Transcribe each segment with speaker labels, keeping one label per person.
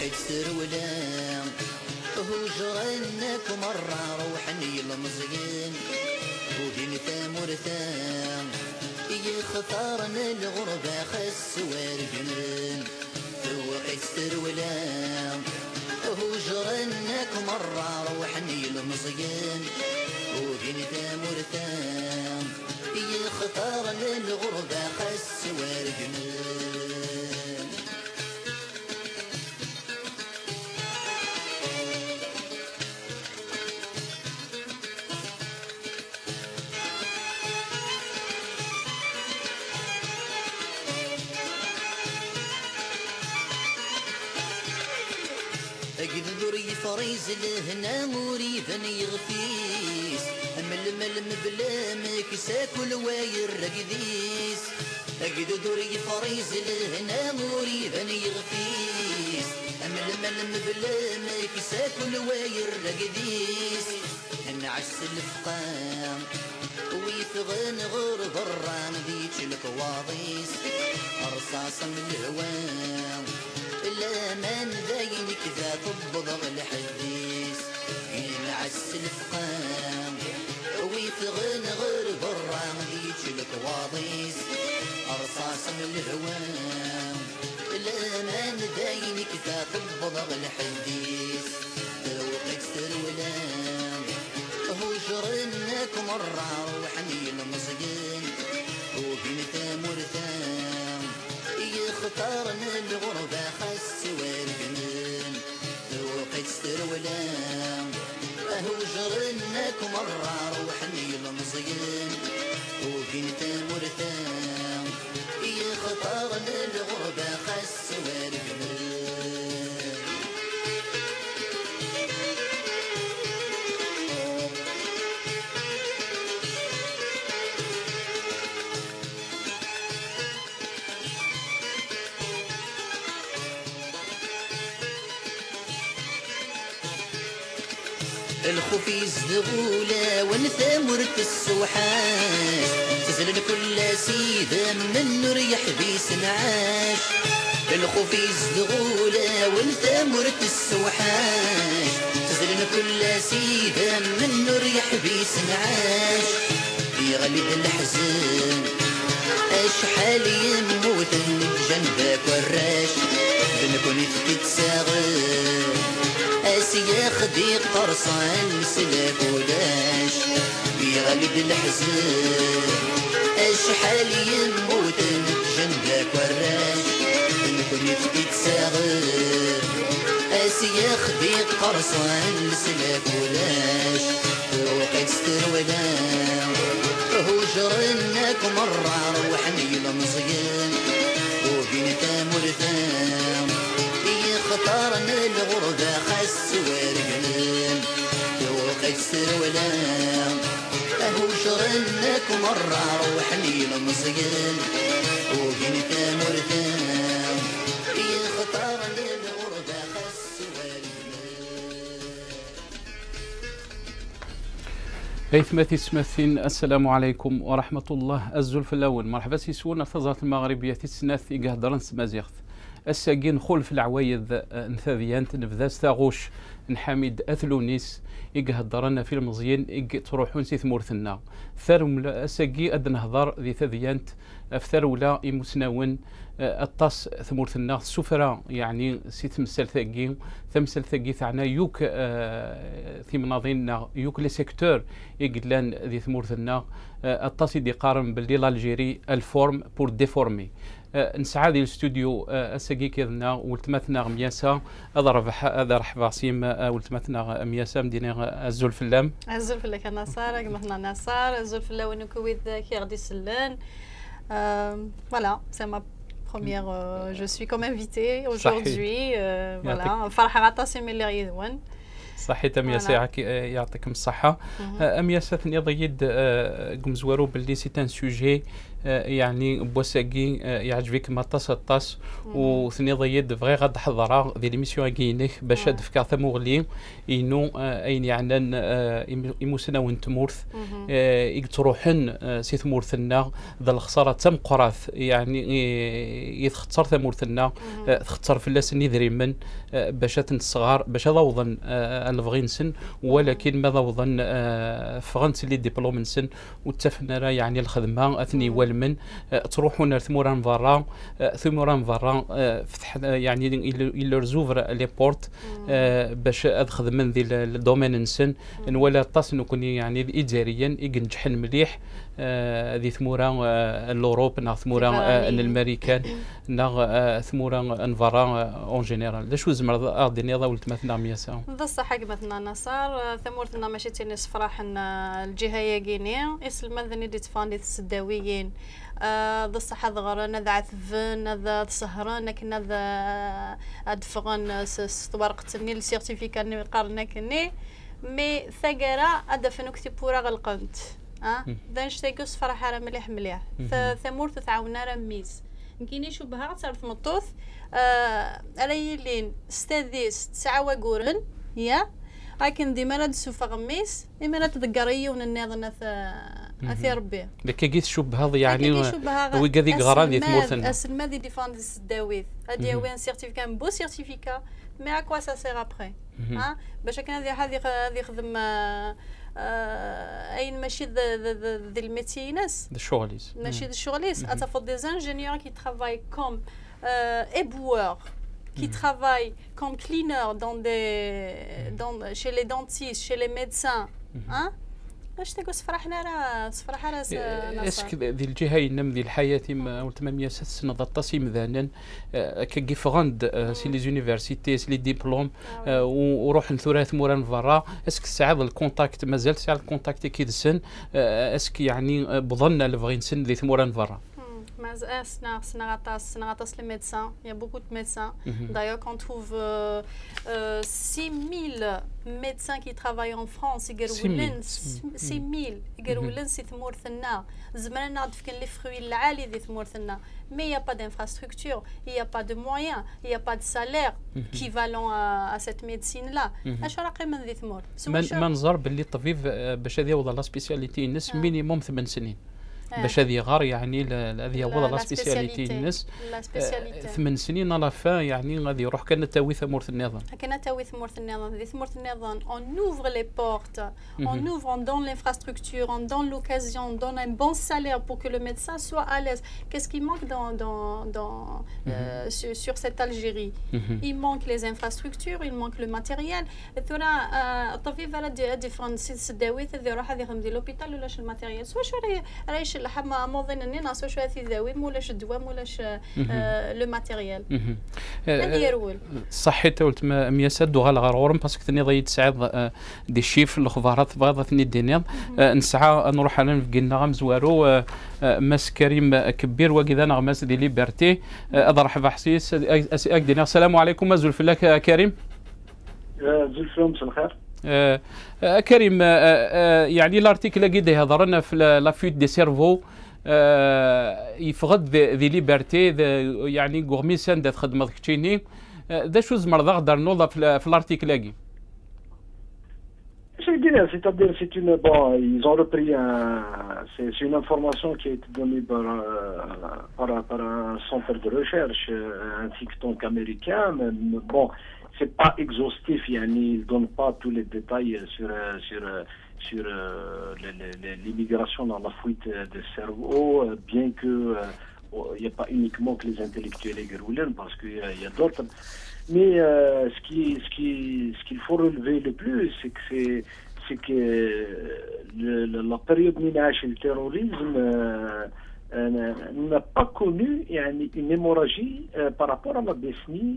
Speaker 1: تسر ولا هجرنك مرة روحني المزين وبين ثامرتان يختارنا الغربة خس وارجنين وقت تسر ولا هجرنك مرة روحني المزين وبين ثامرتان يختارنا الغربة خس وارجنين قذوري فريز لهنا مريفا يغفيس ململم بلا مكساك الواير رقديس قذوري فريز لهنا مريفا يغفيس ململم بلا مكساك الواير رقديس نعس الفقام ويفغن غير بران ذيك الكواضيس رصاصا من الهوام لا من داينك ذا تبضغ الحديث ينعس الفقام ويفغن غير برام ذيك الكواضيس رصاصا من الهوام لا من داينك ذا تبضغ الحديث وقت الولام هجرنك مرة روحني المزقين وبين ثامرتان يختارنا الغربة خس والجنين وقت سترولام هجرنك مرة روحني المزقين وبين ثامرتان يختارنا الغربة خس والجنين الخفيز ذغولة ونثامرت السوحاش تزلل كل سيدة من ريح بيس نعاش الخفيز ذغولة ونثامرت السوحاش تزلل كل سيدة من ريح بيس نعاش يغلب الحزن اشحال يموت جنبك وراش بنكون تتساغل اسيا خدي قرصان سلاك وداش يغلب الحزن اشحال يموت جنبك وراش نكون تتساغل اسيا خدي قرصان سلاك وداش وقت سترولا هجرنك مرة روحني المزيان وبين ثامرتان يختارنا الغربة خس وارجلين وقت سرولا هجرنك مرة روحني المزيان وبين ثامرتان يختارنا الغربة خس وارجلين.
Speaker 2: أيثمتي سمثين السلام عليكم ورحمة الله. الزلف الأول مرحبا سيسون ارتزات المغربية السناث إقهدرن سمازيغت الساقين خلف العوايد نثاذيانت نبذاس تاغوش نحمد أثلونيس إقهدرن في المزيان تروحون سي ثمورثنا ثارم الساقي أد نهضر ذي ثاذيانت أفترولا إمسناون الطاس ثمورثنا سفرة يعني سي تمثال ثاقي ثعنا يوك في مناظينا يوك لي سيكتور يقلان ذي ثمورثنا الطاس يدي قارن باللي الجيري الفورم بور ديفورمي نسعى ذي الاستوديو الساقي كذنا ولتمثنا مياسا هذا رحبا سيم ولتمثنا مياسا مدينة الزلف اللام
Speaker 3: الزلف اللي كان نصار مثلا نصار الزلف اللي ونكويد كي غادي سلان voilà c'est ma première je suis comme invitée aujourd'hui voilà فرحة غطاسي من اللي غيدون
Speaker 2: صحيت أم ياساعك يعطيكم الصحة. أم ياسا ثني ضيد قمزوارو باللي سي ان سوجي يعني بوساكي يعجبك ما طاس وثني ضيد بغي غاد حضره ديال ليميسيون كينيك باش دفكا ثموغلي انو اين يعني يموسنا ونتمورث يتروحن سي ثمورثنا ذا الخساره تم قراث يعني يتخطر ثمورثنا تخطر فلاس نيذري من باش تنصغار باش ضوضن الفغين سن ولكن ما ضوضن فغنت لي ديبلوم نسن وتفنا يعني الخدمه اثني والمن تروحون ثمورا برا ثمورا برا فتح يعني إلا رزوفر لي بورت باش ادخل من ذي الدومين نسن ولا طاس نكون يعني اداريا ينجحن مليح ذي ثمورا الاوروب نا ثمورا الامريكان نا ثمورا انفرا اون جينيرال لاش زمر ديني ضولت مثلا مياسا
Speaker 3: بصح حق مثلا نصار ثمورتنا ماشي تنس فرح ان الجهه ياكيني اسل مذني دي تفاندي السداويين ذا الصحة ضغرنا ذا عثفن ذا سهران كنا ذا أدفغن ستورقتني السيرتيفيكا قارنا كني مي ثقرا أدفنو كتبورا غلقنت ذا نشتاقوس فرح على مليح مليح ثمور تتعاونا رميز نكيني شو بها صار في مطوث أريلين استاذيس تسعة وقورن يا لكن ديما لا تسوف غميس ديما لا تذكريه ونناضنا أثي ربي
Speaker 2: لكن كيت شوب هذا يعني هو كذي غران دي ثمورثنا
Speaker 3: أسل ما دي ديفاند السداويث هادي وين سيرتيفيكا بو سيرتيفيكا مي أكوا سا سير أبخي ها باش كان هذه خدم أين ماشي ذي الميتي ناس
Speaker 2: الشغليس
Speaker 3: ماشي الشغليس أتفضل دي انجينيور كي ترافاي كوم éboueur qui travaillent comme cleaner chez les dentistes, chez les médecins. Hein? اش تقول فرحنا راه فرح راه
Speaker 2: اسك ذي الجهه ينم ذي الحياه ما 800 سنه ضطاسي مذانا كي فغاند سي لي زونيفرسيتي سي لي ديبلوم وروح نثورات موران فرا اسك الساعه الكونتاكت مازال ساعه الكونتاكت كي دسن اسك يعني بظن الفغين سن ذي موران فرا
Speaker 3: Mais les médecins, il y a beaucoup de médecins. D'ailleurs, quand on trouve 6000 médecins qui travaillent en France, 6000 يقولون سي ثمورثنا زمان نعرف كان لي فروي العالي دي ثمورثنا mais il n'y a pas d'infrastructure, il n'y a pas de moyens, il n'y a pas de salaire équivalent à cette médecine-là. اش راقي من ذي ثمور
Speaker 2: منظر باللي الطبيب باش هذه وضع لا سبيسياليتي الناس مينيموم 8 سنين باش هذه غار يعني هذه وضع لا سبيسياليتي الناس 8 سنين على فا يعني غادي يروح كان تاوي ثمورث النظام
Speaker 3: كان تاوي ثمورث النظام ذي ثمورث النظام on ouvre les portes on ouvre on donne l'infrastructure on donne l'occasion on donne un bon salaire pour que le médecin soit à l'aise qu'est-ce qui manque sur cette Algérie il manque les infrastructures il manque le matériel ثورا الطبيب على ديفرنت سداويت ذي راح هذه خدمه لوبيتال ولا شو الماتيريال سوا شو رايش لحما موظن اني ناس شو هذه ذاوي مولاش الدواء مولاش لو ماتيريال هذه رول
Speaker 2: صحيت قلت ميا سد وغال غارورم باسكو ثني ضيت سعاد دي شيف الاخبارات بغا ثني دينيض نسعى نروح انا نفقنا غمزوارو ماس كريم كبير وكذا نغماس دي ليبرتي اضرحب حسيس اكدينا السلام عليكم مازول فلاك كريم
Speaker 4: زلفهم مساء الخير
Speaker 2: كريم يعني الارتيكل اللي يهضرنا في لا فيوت دي سيرفو يفقد ذي ليبرتي يعني غورميسان دات خدمه كتشيني دا شو زمر غدر نوضه في الارتيكل لاكي
Speaker 4: C'est-à-dire, ils ont repris c'est une information qui a été donnée par un centre de recherche, un think tank américain. Mais bon, c'est pas exhaustif, ils ne donnent pas tous les détails sur l'immigration dans la fuite des cerveaux, bien que il n'y a pas uniquement que les intellectuels et guerroulins, parce qu'il y a d'autres. Mais ce qu'il faut relever le plus, c'est que la période minage et le terrorisme n'a pas connu une hémorragie par rapport à la décennie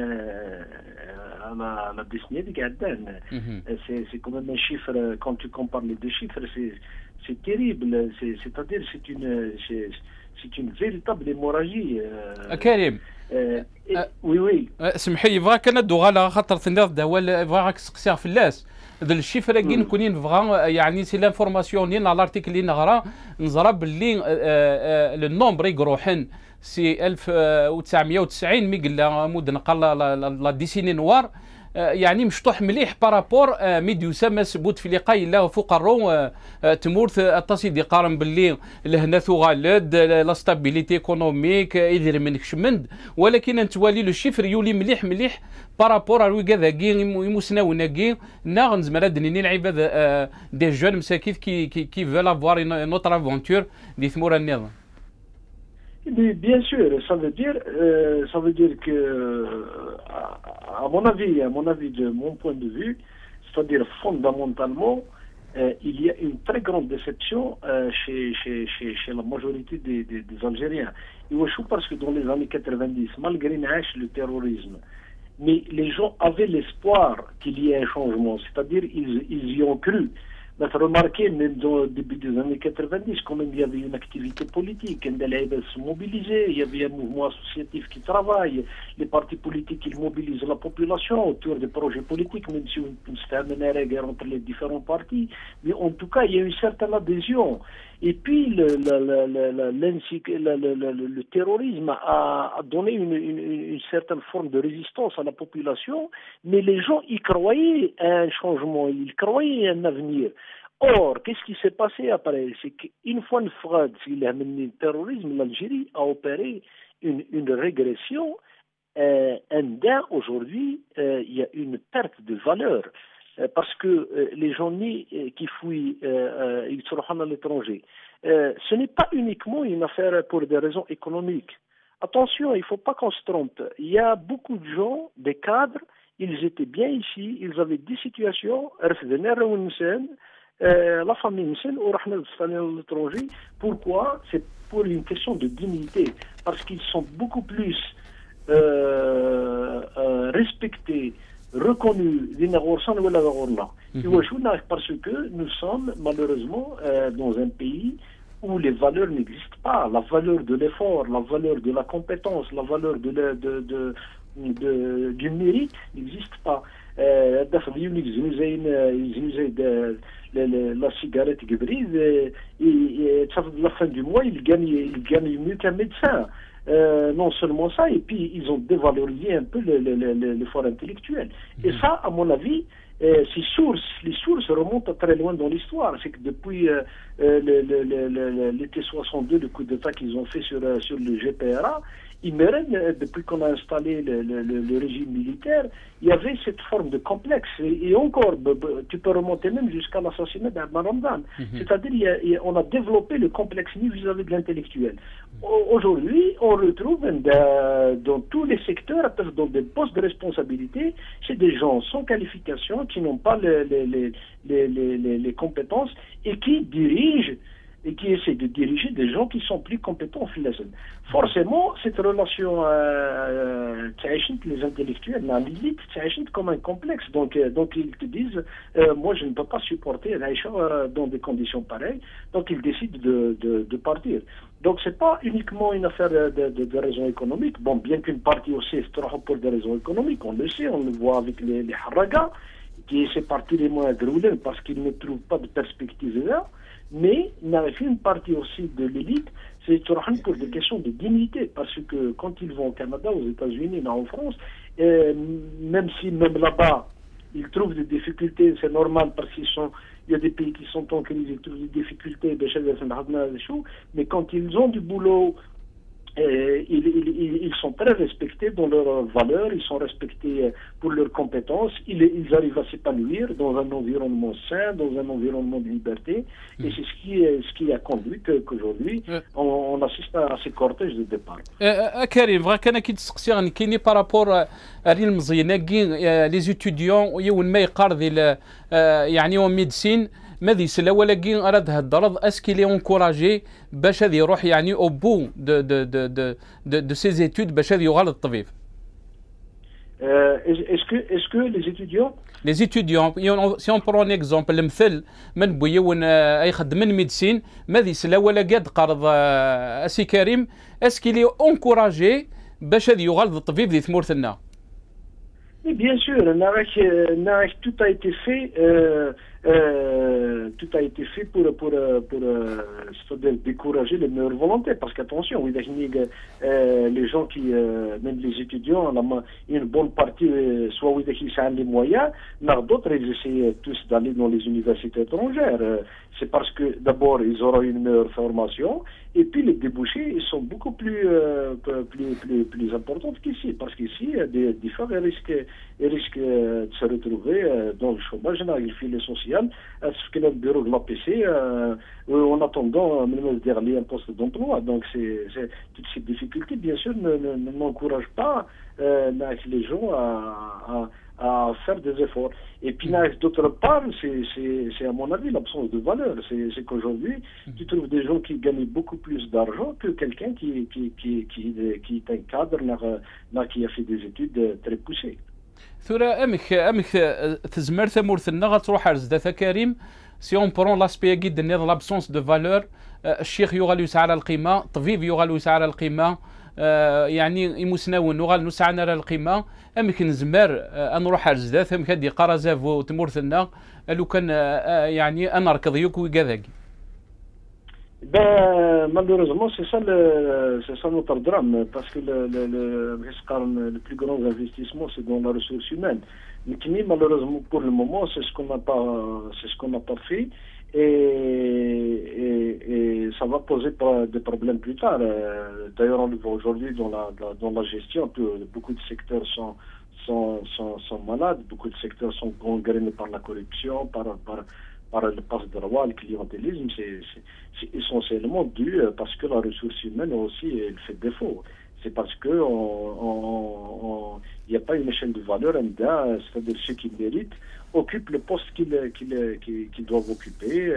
Speaker 4: de Gaden. C'est quand même un chiffre, quand tu compares les deux chiffres, c'est terrible. C'est-à-dire c'est une véritable hémorragie.
Speaker 2: كريم
Speaker 4: وي
Speaker 2: سمحي لي بغاك انا دوغا على خاطر تنض دوال بغاك تسقسيها في اللاس ذا الشيفر كي نكونين نبغى يعني سي لانفورماسيون ديالنا لارتيكل اللي نغرا نزرى باللي النومبر يروحن سي 1990 مي قلنا مدن قال لا ديسيني نوار يعني مشطوح مليح بارابور ميديوسا ما سبوت في لقاء لا فوق الرو تمورث التصيد يقارن باللي لهنا غالد لا ستابيليتي ايكونوميك يدير منك شمند ولكن انت والي لو شيفر يولي مليح مليح بارابور على كذا كي يمسناونا كي ناغ نزمر هادني نلعب هذا دي جون مساكين كي فيل افوار نوتر افونتور دي ثمور النظام.
Speaker 4: Bien sûr, ça veut dire que, à mon avis, de mon point de vue, c'est-à-dire fondamentalement, il y a une très grande déception chez la majorité des Algériens. Et parce que dans les années 90, malgré le terrorisme, mais les gens avaient l'espoir qu'il y ait un changement, c'est-à-dire ils y ont cru. On a remarqué même au début des années 90, quand même il y avait une activité politique, ils se mobilisaient, il y avait un mouvement associatif qui travaille, les partis politiques ils mobilisent la population autour des projets politiques, même si on se fait amener à la guerre entre les différents partis, mais en tout cas il y a une certaine adhésion. Et puis le terrorisme a donné une certaine forme de résistance à la population, mais les gens y croyaient à un changement, ils croyaient à un avenir. Or, qu'est-ce qui s'est passé après? C'est qu'une fois le fraude, le terrorisme, l'Algérie a opéré une régression. Aujourd'hui, il y a une perte de valeur. Parce que les gens qui fuient, ils se rendent à l'étranger. Ce n'est pas uniquement une affaire pour des raisons économiques. Attention, il ne faut pas qu'on se trompe. Il y a beaucoup de gens, des cadres, ils étaient bien ici, ils avaient des situations, la famille ou à l'étranger. Pourquoi? C'est pour une question de dignité. Parce qu'ils sont beaucoup plus respectés, reconnus parce que nous sommes malheureusement dans un pays où les valeurs n'existent pas. La valeur de l'effort, la valeur de la compétence, la valeur du mérite n'existe pas. La cigarette qui brise et la fin du mois il gagne mieux qu'un médecin. Non seulement ça, et puis ils ont dévalorisé un peu l'effort intellectuel. Et ça, à mon avis, les sources remontent très loin dans l'histoire. C'est que depuis l'été 62, le coup d'État qu'ils ont fait sur le GPRA, depuis qu'on a installé le régime militaire, il y avait cette forme de complexe. Et encore, tu peux remonter même jusqu'à l'assassinat d'Abdel Ramdan. C'est-à-dire, on a développé le complexe vis-à-vis de l'intellectuel. Aujourd'hui, on retrouve dans tous les secteurs, dans des postes de responsabilité, c'est des gens sans qualification, qui n'ont pas les compétences et qui dirigent et qui essaie de diriger des gens qui sont plus compétents au Filazen. Forcément, cette relation les intellectuels, l'élite, comme un complexe. Donc ils te disent, moi je ne peux pas supporter Aïcha dans des conditions pareilles, donc ils décident de partir. Donc c'est pas uniquement une affaire de raisons économiques, bon, bien qu'une partie aussi est pour des raisons économiques, on le sait, on le voit avec les Harraga, qui essaient de partir les moins grouler parce qu'ils ne trouvent pas de perspective là. Mais il y a une partie aussi de l'élite, c'est pour des questions de dignité, parce que quand ils vont au Canada, aux États-Unis, en France, même là-bas, ils trouvent des difficultés, c'est normal parce qu'il y a des pays qui sont en crise, ils trouvent des difficultés, mais quand ils ont du boulot, ils sont très respectés dans leurs valeurs, ils sont respectés pour leurs compétences, ils arrivent à s'épanouir dans un environnement sain, dans un environnement de liberté, et c'est ce qui a conduit qu'aujourd'hui on assiste à ces cortèges de départ.
Speaker 2: Karim, vraiment كي تسقسي كايني بارابور ريال مزيان les étudiants يوم ما يقارض يعني و ميديسين ماذا يسلا ولكن أراد هالدرض اسكي لي اونكوراجي باش هذا يروح يعني او بو دو سي زيتود باش هذا يغال الطبيب.
Speaker 4: Est-ce que les étudiants,
Speaker 2: si on prend un exemple, المثل من بويون اي خدم ميديسين ماذا يسلا ولا قاد قرض اسي كريم اسكي لي اونكوراجي باش هذا يغال الطبيب ذي ثمورتنا.
Speaker 4: Oui, bien sûr, tout a été fait. Tout a été fait pour c'est-à-dire décourager les meilleures volontés. Parce qu'attention, oui, les gens qui, même les étudiants, une bonne partie, soit oui, qui ont les moyens, d'autres, ils essaient tous d'aller dans les universités étrangères. C'est parce que d'abord, ils auront une meilleure formation, et puis les débouchés, ils sont beaucoup plus importants qu'ici. Parce qu'ici, des fois, ils risquent de se retrouver dans le chômage, dans le filet social, ce qu'il a le bureau de l'APC, en attendant même un poste d'emploi. Donc, toutes ces difficultés, bien sûr, n'encouragent pas les gens à faire des efforts. Et puis, d'autre part, c'est à mon avis l'absence de valeur. C'est qu'aujourd'hui, tu trouves des gens qui gagnent beaucoup plus d'argent que quelqu'un qui est un cadre, qui a fait des études très poussées.
Speaker 2: ثورة امك تزمر ثمورثنا غتروح رزدة كريم سي اون برون لاسبي جدا نيض لابسونس دو فالور الشيخ يغال يسعى على القيمة طبيب يغال يسعى على القيمة يعني يمسناون وغال نسعى على القيمة امك نزمر نروح رزدة امك هادي قرازافو تمورثنا لو كان يعني انا ركض يوكو كذاكي.
Speaker 4: Malheureusement, c'est ça notre drame, parce que le plus grand investissement, c'est dans la ressource humaine. Mais malheureusement, pour le moment, c'est ce qu'on n'a pas fait, et ça va poser des problèmes plus tard. D'ailleurs, on le voit aujourd'hui dans la gestion, beaucoup de secteurs sont malades, beaucoup de secteurs sont gangrénés par la corruption, par le passe-droit, le clientélisme. C'est essentiellement dû parce que la ressource humaine aussi, elle fait défaut. C'est parce que il n'y a pas une échelle de valeur, c'est-à-dire ceux qui méritent occupent le poste qu'ils doivent occuper.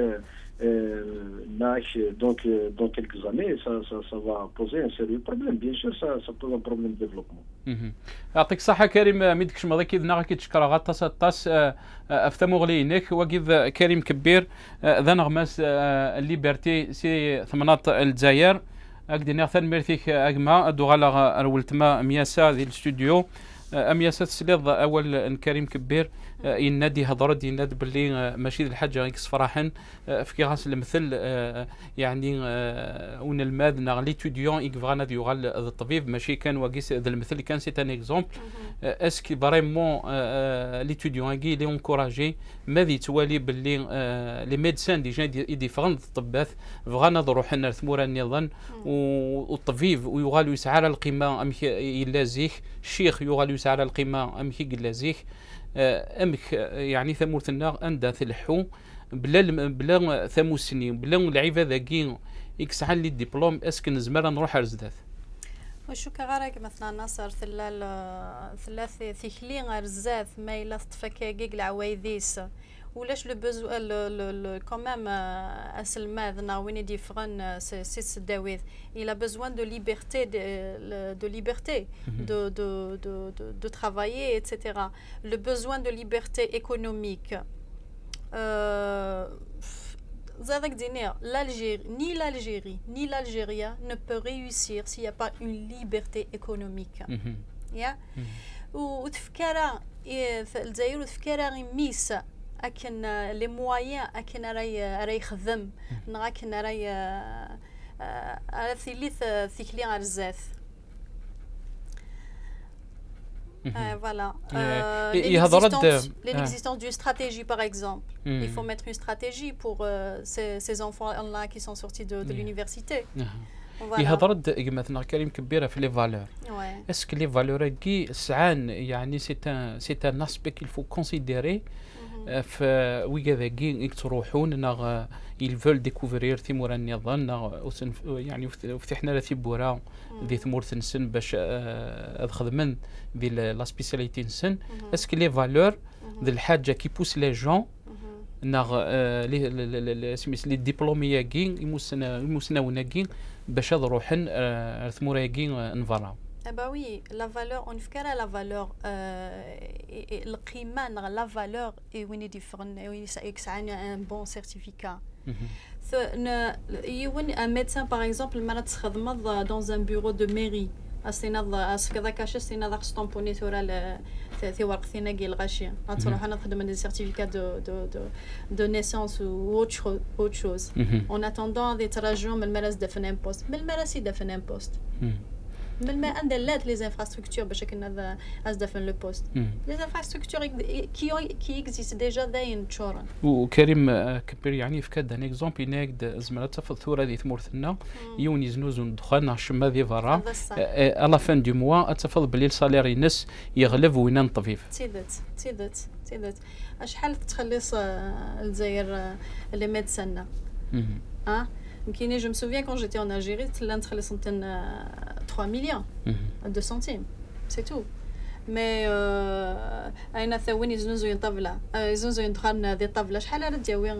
Speaker 4: Donc, dans quelques années, ça va poser un sérieux problème. Bien sûr, ça pose un problème de développement.
Speaker 2: يعطيك الصحة كريم ميدكش مضي كيدنا كيتشكر غطاس الطاس افتمو غلينك وكيف كريم كبير ذا نغماس الليبرتي سي ثمنات الجزائر اكدينا ثان ميرثيك اجما دوغالا رولتما مياسا ديال الاستوديو امياسات سليض اول كريم كبير ينادي هضرد ينادي باللي ماشي الحاجه غيك صفراحا في كيغاس المثل يعني ون الماد ناغ ليتوديون يكفغانا يغال الطبيب ماشي كان واقيس ذا المثل كان سي ان اكزومبل اسكي فريمون ليتوديون كي لي انكوراجي ماذي توالي باللي لي ميدسان ديجا ديفرنت الطباث بغانا نروح لنا ثمورا النظام والطبيب ويغال يسعى على القيمه امك يلازيك الشيخ يغال يسعى على القيمه امك يلازيك امك يعني ثمورتنا اندا تلحو بلا ثموسني بلا لعيبه ذاكي يكسعن لي الدبلوم اسكن زمر نروح رزدات
Speaker 3: وشو كغارك مثلا ناصر ثلاث ثيخلين رزات ما الا تفكاكيك العوايديس ولاش لو بوزو كومام اسلماذنا وين ديفرن سي سداويث il a besoin de liberté de travailler, etc. Le besoin de liberté économique. L'Algérie ni l'Algérien ne peut réussir s'il n'y a pas une liberté économique. وتفكرا الجزائر وتفكرا ميس أكن لي مويان أكن راي خدم نغاكن راي ثلاث ثيكلي غرزات. Voilà. L'existence d'une stratégie, par exemple. Il faut mettre une stratégie pour ces enfants-là qui sont sortis de l'université.
Speaker 2: يهضرد مثلا كريم كبيره في لي فالور اسك لي فالور كي سعان يعني سي ان اسبيك il faut considérer في ويكذاكي تروحون ناغ ils veulent découvrir ثمور النظام يعني فتحنا في بورا ذي ثمور تنسن باش خدمن ذي لا سبيسياليتي نسن اسك لي فالور ذي الحاجه كي بوس لي جون ناغ لي ديبلوميا كي يمسناونا كي باش نروحن ثمورا كي نفراو.
Speaker 3: Bah oui, la valeur, on fait la valeur, le climat, la valeur, et on est différent, et ça a un bon certificat. Un médecin, par exemple, dans un bureau de mairie, استينا اسكذا كاش استينا ذاك ستومبوني ثورا في ورق ثيناكي الغاشيه غتروح انا نخدم دي سيرتيفيكات دو نيسونس و اوت شوز اون اتوندون دي تراجعوا من المراس دفن امبوست من المراس دفن امبوست من ما عندلات لي انفراستركتور باش كنا دفن لو بوست لي انفراستركتور كي اكزيست ديجا داين تشورن.
Speaker 2: وكريم كبير يعني فكاد ان اكزومبل ناك زمرا تفض ثوره ذي ثمورثنا يوني زنوزون دخلنا شما ذي فرا الا فان دو موا اتفض بلي الصالير ينس يغلب وين نطفيف
Speaker 3: تيدت شحال تخلص الجزائر لي ميدسان يمكن جو مسوفيان كون جيتي en Algérie تلا نتخلص نتن 3 مليون 2 سنتيم سي تو مي اين ثواني زنزو طابله زنزو يدخل دي طابله شحال راه دياوي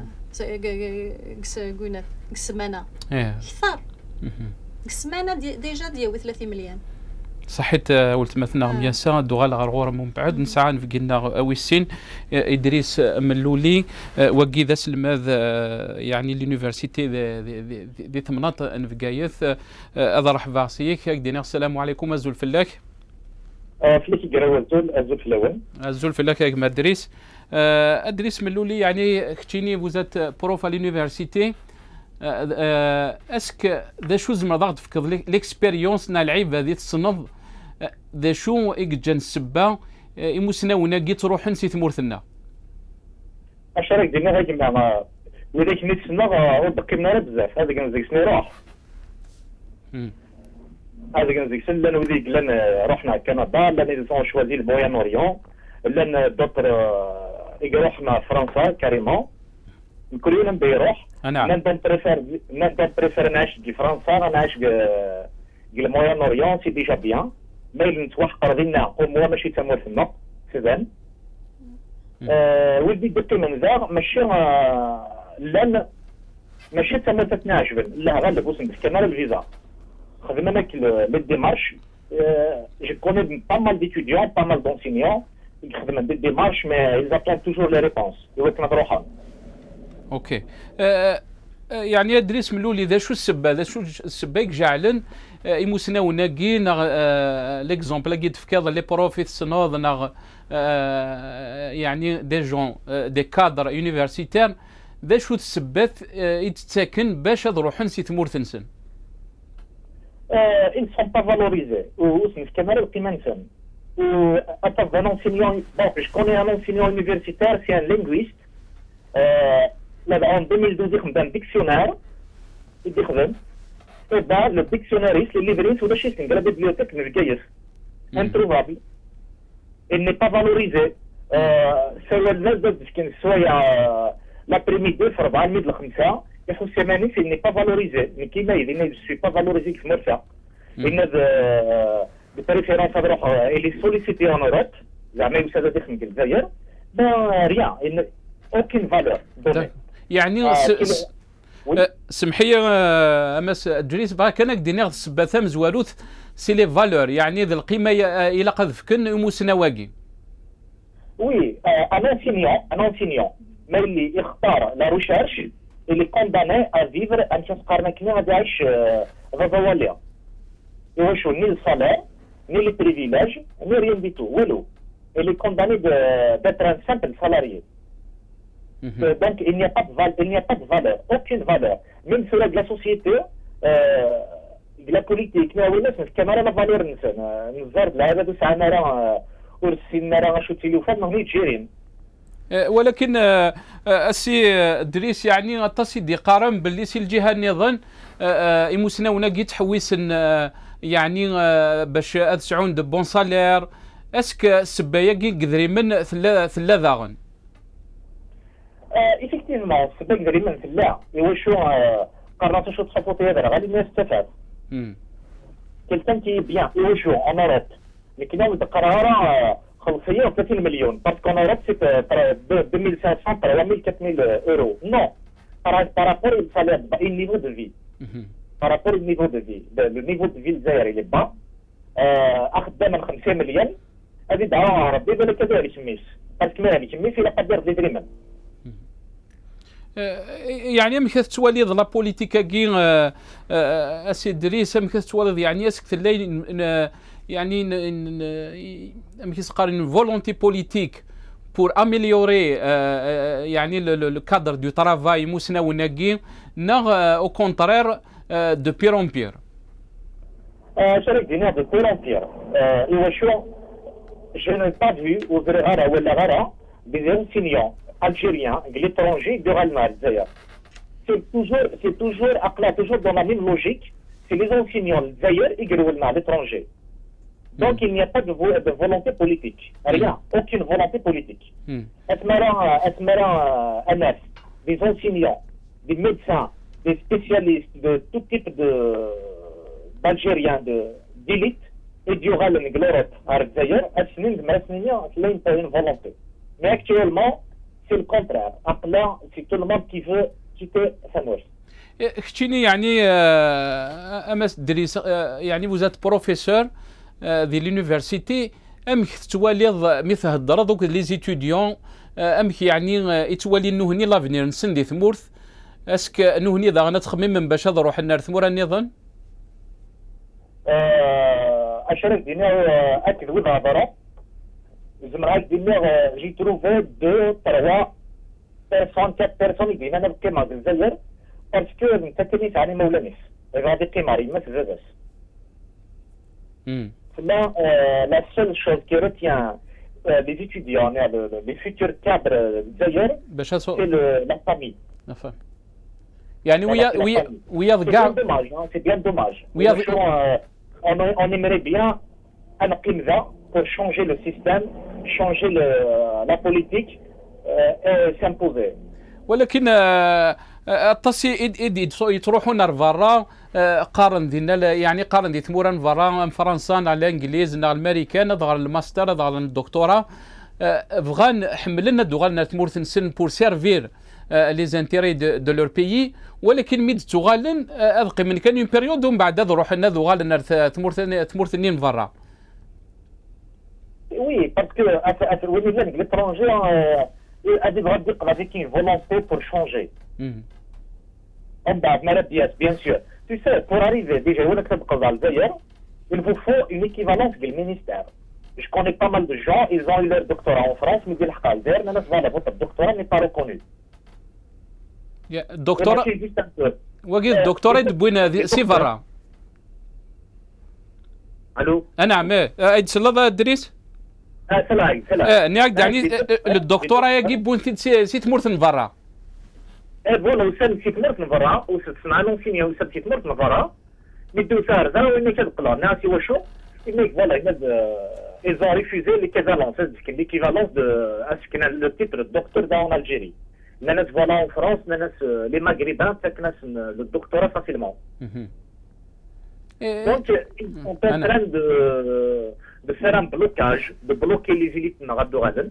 Speaker 3: قلنا سمانه كثر سمانه ديجا دياوي 30 مليون
Speaker 2: صحيت ولت مثلا ياسا دوغال غرغور من بعد نسعى نفقنا اويسين ادريس ملولي وكي ذا سلماذ يعني لونيفرسيتي دي ثمناط نفقايث هذا رحبا عصيك دينا السلام عليكم ازول فلاك
Speaker 5: فلاك يقراو ازول فلاون
Speaker 2: ازول فلاك يا ادريس ادريس ملولي يعني كتيني وزات بروف لونيفرسيتي اسك ذا شو زعما ضغط فكر ليكسبيريونس نا العيب هذه تصنض ذا شو اجن السبا يمسناونا كي تروح نسي ثمورثنا
Speaker 5: اش راك ديما هاك مع ولكن نتسنى ودقي لنا بزاف هذاك نزيك سني روح هذاك نزيك سن وديك لان رحنا كندا لان نزون شوازي البويان اوريون لان دوطر يروحنا فرنسا كاريمون كل يوم بيروح نبدا بريفير نعيش في فرنسا نعيش في الموين اوريون سي ديجا بيان ما نتوحقر دينا قوم ماشي تمور تما سيزان ولدي دكي منزار ماشي لان ماشي تما تتنعجبن لا غالب وسن كمال الفيزا خدمنا لك لي ديمارش جو كوني با مال ديتوديون با مال دونسينيون يخدموا دي ديمارش مي ils attendent toujours les réponses يوكنا بروحهم.
Speaker 2: اوكي يعني ادريس ملولي ذا شو السبه ذا شو السبه جعلن يمسناونا كي ليكزومبل كي تفكاض لي بروفيت سنوض يعني دي جون دي كادر يونيفرسيتير ذا شو السبات يتساكن باش روحن سي ثمورثنسن
Speaker 5: ils sont pas valorisés وسن كمال القيمه نسن attends un enseignant bon je connais un enseignant universitaire c'est un linguiste en 2012 يخدم ديكسيونير يخدم وبا لو ديكسيونيريست اللي بريت ولا شي سنغلا بيبليوتيك نلقايس انتروفابل il n'est pas valorisé سوا الناس كاين سوايع لابريميدي في 4 ميد الخمسه ياخذ 80 il n'est pas valorisé mais كيما يدير je suis pas valorisé في مرسا il de préférence à droite il est sollicité en Europe زعما يوسف داخل الجزائر ما ريان aucune valeur donnée
Speaker 2: يعني سمحيه امس ادريس بغا كانك دينيغ السباثه مزواروث سي لي فالور يعني ذي القيمه الى قذفكن يموسنا واقي
Speaker 5: وي ان انسينيون ما اللي يختار لا ريشيرش اللي كونداني ا فيفر ان تسقرنا كنا غادي يعيش فازواليا يوشو ني الصالير ني لي بريفيليج ني ريان دي تو والو اللي كونداني d'être un simple salarié. Donc il n'y a pas de valeur, aucune valeur. Même sur la société, la politique, mais oui, c'est كمان لا فالور نسان نزار هذا دوس عنا راه ورسينا راه شو تليفون ماهي تجيرين.
Speaker 2: ولكن السي ادريس يعني التصي دي قارن باللي سي الجهه النظام يمسناونا كي تحويسن يعني باش تسعون دو بون سالير اسك السبايه كي قدري من ثلا ذاغن.
Speaker 5: ايفيكتيفمون السبايه قدري من ثلا يوشو قررت شو تصفوتي هذا غادي الناس تستفاد. كلتان كي بيان يوشو اون اوروب لكن هو تقرر خلصيه 30 مليون باسكو اون اوروب سي 2500 3000 4000 اورو نو بارابور السالير النيفو دو في بارابور النيفو دو في لو نيفو دو في الجزائري اللي با خدام 5 مليون هذه دعوه ربي بالك هذا يسميس باسكو ما يسميس الا قدر زيد ريمان.
Speaker 2: يعني امك تتوالي لا بوليتيكا كي اسي دريس امك تتوالي يعني اسك تلاي يعني امك تقارن فولونتي بوليتيك pour améliorer يعني le cadre du travail موسنا وناكي نا au contraire de pire en pire.
Speaker 5: شارك دينا de pire en pire. إيوا je n'ai pas vu غرا ولا غرا des enseignants algériens de l'étranger de Allemagne d'ailleurs. C'est toujours dans la même logique. C'est les enseignants d'ailleurs qui sont à l'étranger. Donc il n'y a pas de volonté politique. Rien. Aucune volonté politique. Des enseignants, des médecins, des spécialistes de tout type d'Algériens d'élite et du Rallye de l'Europe d'ailleurs, c'est une volonté. Mais actuellement, c'est le contraire. Après, c'est tout le monde qui veut quitter Sanois.
Speaker 2: كتشيني يعني امس دريس يعني وزات بروفيسور دي لونيفرسيتي امك تتوالي مثل هضره دوك لي زيتوديون امك يعني يتوالي نهني لافنير نسندي ثمورث اسك نهني ذا غنتخمم من باش نروح لنا ثمور النظام
Speaker 5: اشرك دينا اكد وذا هضره زمراك دينا جي تروفي 2 3 4 بيرسون دينا انا كيما الجزائر باسكو انت كنيس على مولانيس غادي قيماري ما تزادش. Là, la seule chose qui retient les étudiants, les futurs cadres d'ailleurs, c'est la famille.
Speaker 2: يعني
Speaker 5: c'est bien dommage. On aimerait bien un قيمة pour changer le système, changer la politique et s'imposer.
Speaker 2: ولكن التصي يتروحون لفرا قارن دينا يعني قارن دي ثمورا فرا فرنسا على الانجليز على الامريكان ظهر الماستر ظهر الدكتوراه بغان حملنا دوغالنا ثمورث نسن بور سيرفير لي زانتيري دو لور بيي ولكن ميد تغالن اذقي من كان اون بيريود ومن بعد نروح لنا دوغالنا ثمورث نين فرا.
Speaker 5: وي باسكو وين لان ليترونجي avec une volonté pour changer. Bien sûr. Tu sais, pour arriver déjà il vous faut une équivalence du ministère. Je connais pas mal de gens, ils ont eu leur doctorat en France, mais votre doctorat n'est pas reconnu.
Speaker 2: Doctorat doctorat بوين سيفرا.
Speaker 5: الو
Speaker 2: نعم ايد سلطه ادريس
Speaker 5: سلام
Speaker 2: نياك يعني الدكتوراه يجيب بون سيت مورثن برا
Speaker 5: فوالا وسام سيت مورثن برا وسمع لونسينيا وسام سيت مورثن برا مدو سارزا وين كتقلا ناسي واشو انك فوالا ils ont refusé l'équivalence c'est l'équivalence de le titre de docteur en Algérie الناس فوالا en France الناس les maghrébins تكناس le doctorat facilement donc ils sont en train de faire un blocage, de bloquer les élites de Nagado-Gaden.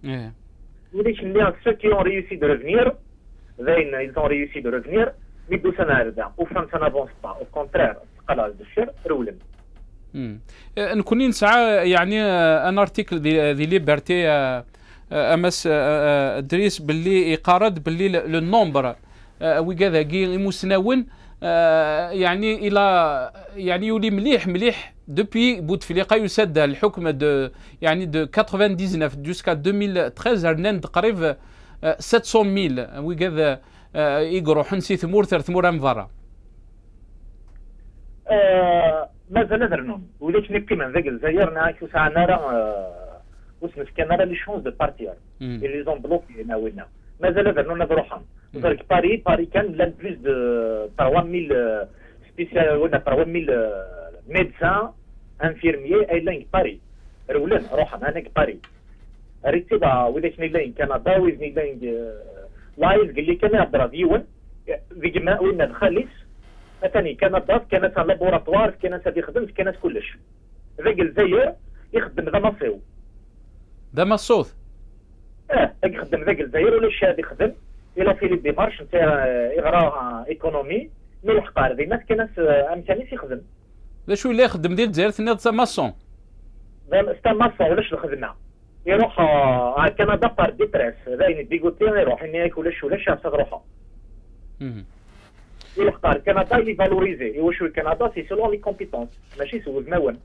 Speaker 5: Ceux qui ont réussi de revenir, ils ont réussi de revenir, mais d'où ça n'avance pas. Au contraire, de faire roulem.
Speaker 2: نكونين ساعة يعني ان ارتيكل دي ليبرتي امس دريس باللي يقارد باللي لو نومبر وكذا كي مسناون يعني الى يعني يولي مليح دوبي بوتفليقه يسد الحكم دو يعني دو 99 جوسكا 2013 رنان تقريبا 700,000 وكذا يقرو حنسي ثمور انفرا
Speaker 5: مازال نرنون وليش نبكي من ذاك الجزائر نعيشو ساعه نرى وسمس كان نرى لي شونس دو بارتير اللي زون بلوكي ناولنا مازال نرنون بروحهم درك باري كان لان بلوس دو 3000 سبيسيال ولا 3000 médecins, infirmiers, et là, Paris. Roulin, روحهم أنا باري. ريتي با وليش نيلين كندا ويزنيلين لايف قال لي كان هضر ديون ذيك ما وين دخليس ثاني كندا كانت لابوراتوار كانت هذه خدمت كانت كلش. ذاك الجزائر يخدم ذا مصيو.
Speaker 2: ذا مصوث.
Speaker 5: يخدم ذاك الجزائر ولا شاد يخدم إلا في لي ديمارش نتا يغرا ايكونومي مي الحقار ذي الناس كانت امكانيس يخدم.
Speaker 2: لا شو اللي يخدم ديال الجزائر ثاني ماسون
Speaker 5: ستا ماسون ولاش الخدمه يروح كندا بار ديبريس باين ديغوتي يروح اني ياكل ولا شاف روحها يختار كندا اللي فالوريزي واش كندا سي سولون لي كومبيتونس ماشي سول ماون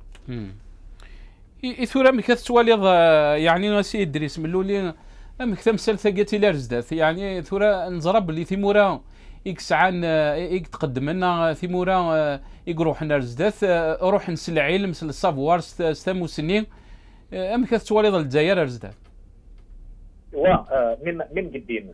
Speaker 2: ثورة ملي كتواليض يعني سي إدريس من الأولين أمك تمثل ثقتي لارزدات يعني ثورة نزرب اللي ثمورة يكسعان يتقدم لنا ثمورة يروح نارزدات روح نسل علم نسل السافوار ستامو سنين أمك تتواليض الجزائر ارزدات
Speaker 5: من قديم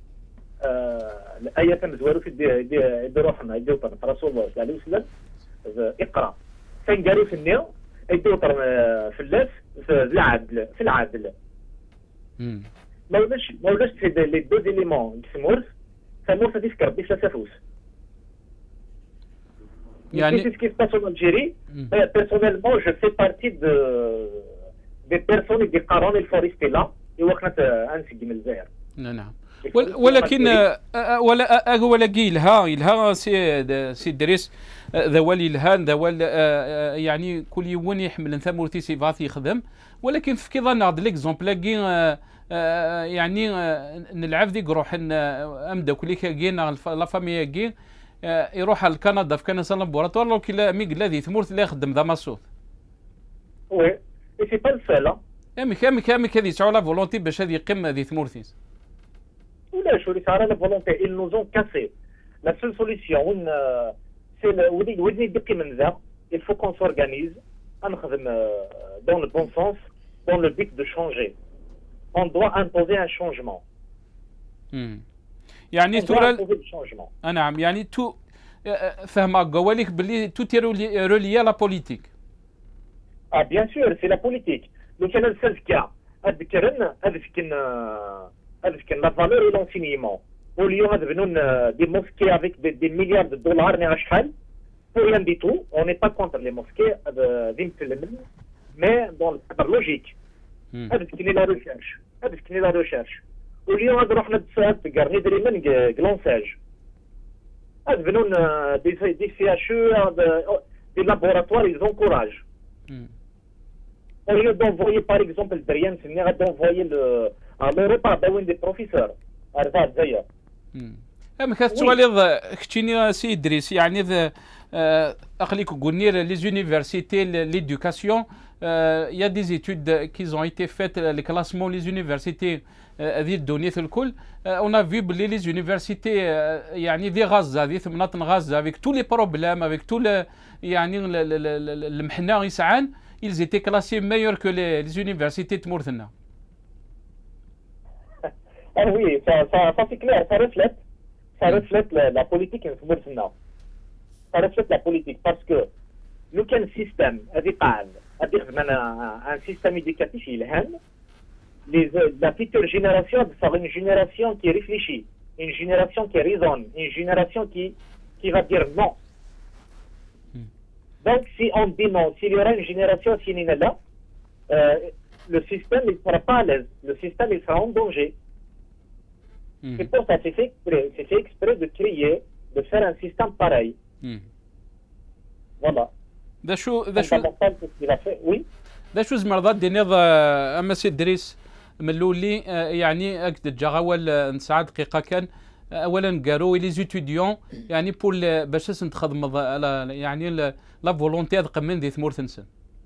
Speaker 5: الآية مزوارو في دي روحنا يدوطر رسول الله صلى الله عليه وسلم اقرأ فنقاري في النيل يدوطر في اللاس في العادل ما ولاش في لي دو إليمون تسمورث فمورث هذه فكر بيش لا تفوس يعني c'est ce qui se passe en Algérie personnellement je fais partie des personnes اللي قارون الفورستي لا وكانت انسجم من الجزائر
Speaker 2: نعم ولكن ولكن لها سي دريس ذوال لها ذوال يعني كل يوم يحمل ثمورتي سي فاثي يخدم ولكن في كي ظن ليكزومبل يعني نلعب ذيك روح امدا كل كاين لا فامي كاين يروح لكندا في كندا لابوراتوار لو كي مي الذي ثمورت اللي يخدم ذا ماسوط
Speaker 5: وي سي با السال
Speaker 2: امك هذه تعول لا فولونتي باش هذه يقيم هذه ثمورتيس
Speaker 5: ولا شو اللي صار لا فولونتي ils nous ont cassé la seule solution c'est ودي دقي من ذا il faut qu'on s'organise نخدم dans le bon sens dans le but de changer on doit imposer un changement
Speaker 2: يعني تورا نعم يعني تو فهمك قوالك باللي تو روليا لا بوليتيك
Speaker 5: bien sûr c'est la politique لو كان السلكة أذكرنا أذكر la valeur et l'enseignement واليوم هذا بنون des mosquées avec des milliards de dollars نعم شحال pour rien du tout on n'est pas contre les mosquées mais dans le cadre logique أذكرني la recherche واليوم هذا رحنا نتقر ندري من كلونساج هذا بنون دي CHU des laboratoires ils encouragent au lieu d'envoyer par exemple le Brian c'est d'envoyer à l'Europe à des professeurs à الجزائر
Speaker 2: أما كتواليض كتشيني سي إدريس يعني ذا أخليك قلني لي زونيفرسيتي ليدوكاسيون يا دي زيتود كي ont été faites les classements les universités هذه الدنيا الكل on a vu بلي les universités يعني ذي غزة ذي ثمنات غزة avec tous les problèmes avec tout يعني المحنة يسعان ils étaient classés meilleurs que les universités تمورثنا.
Speaker 5: Oui, ça c'est clair, ça reflète la politique en تمورثنا. Ça reflète la politique parce que nous كان système هذه قاعد un système éducatif يلهم la future génération sera une génération qui réfléchit, une génération qui raisonne, une génération qui va dire non. Donc si on dit non, s'il y aura une génération là, le système ne sera pas à l'aise, le système il sera en danger. C'est pour ça c'est fait exprès de créer, de faire un système pareil. Voilà. Oui.
Speaker 2: ذا شو زمرضات دينيض اما سي دريس من الاولي يعني اكد جاغاول نساعد دقيقه كان اولا قالوا لي زيتوديون يعني بول باش نتخدم يعني لا فولونتي هذا من دي ثمور ثنسن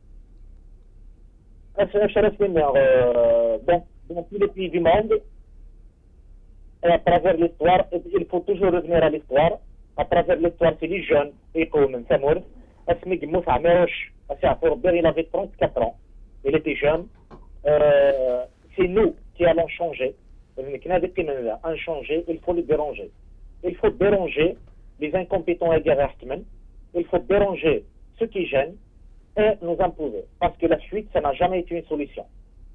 Speaker 5: اش رسمي dans tous les pays du monde à travers l'histoire il faut toujours revenir à l'histoire à travers l'histoire c'est les jeunes يقوم من ثمور اسمي جموس عماروش il avait 34 ans, il était jeune. C'est nous qui allons changer. Un changer, il faut le déranger. Il faut déranger les incompétents et guerriers. Il faut déranger ceux qui gênent et nous imposer. Parce que la fuite, ça n'a jamais été une solution.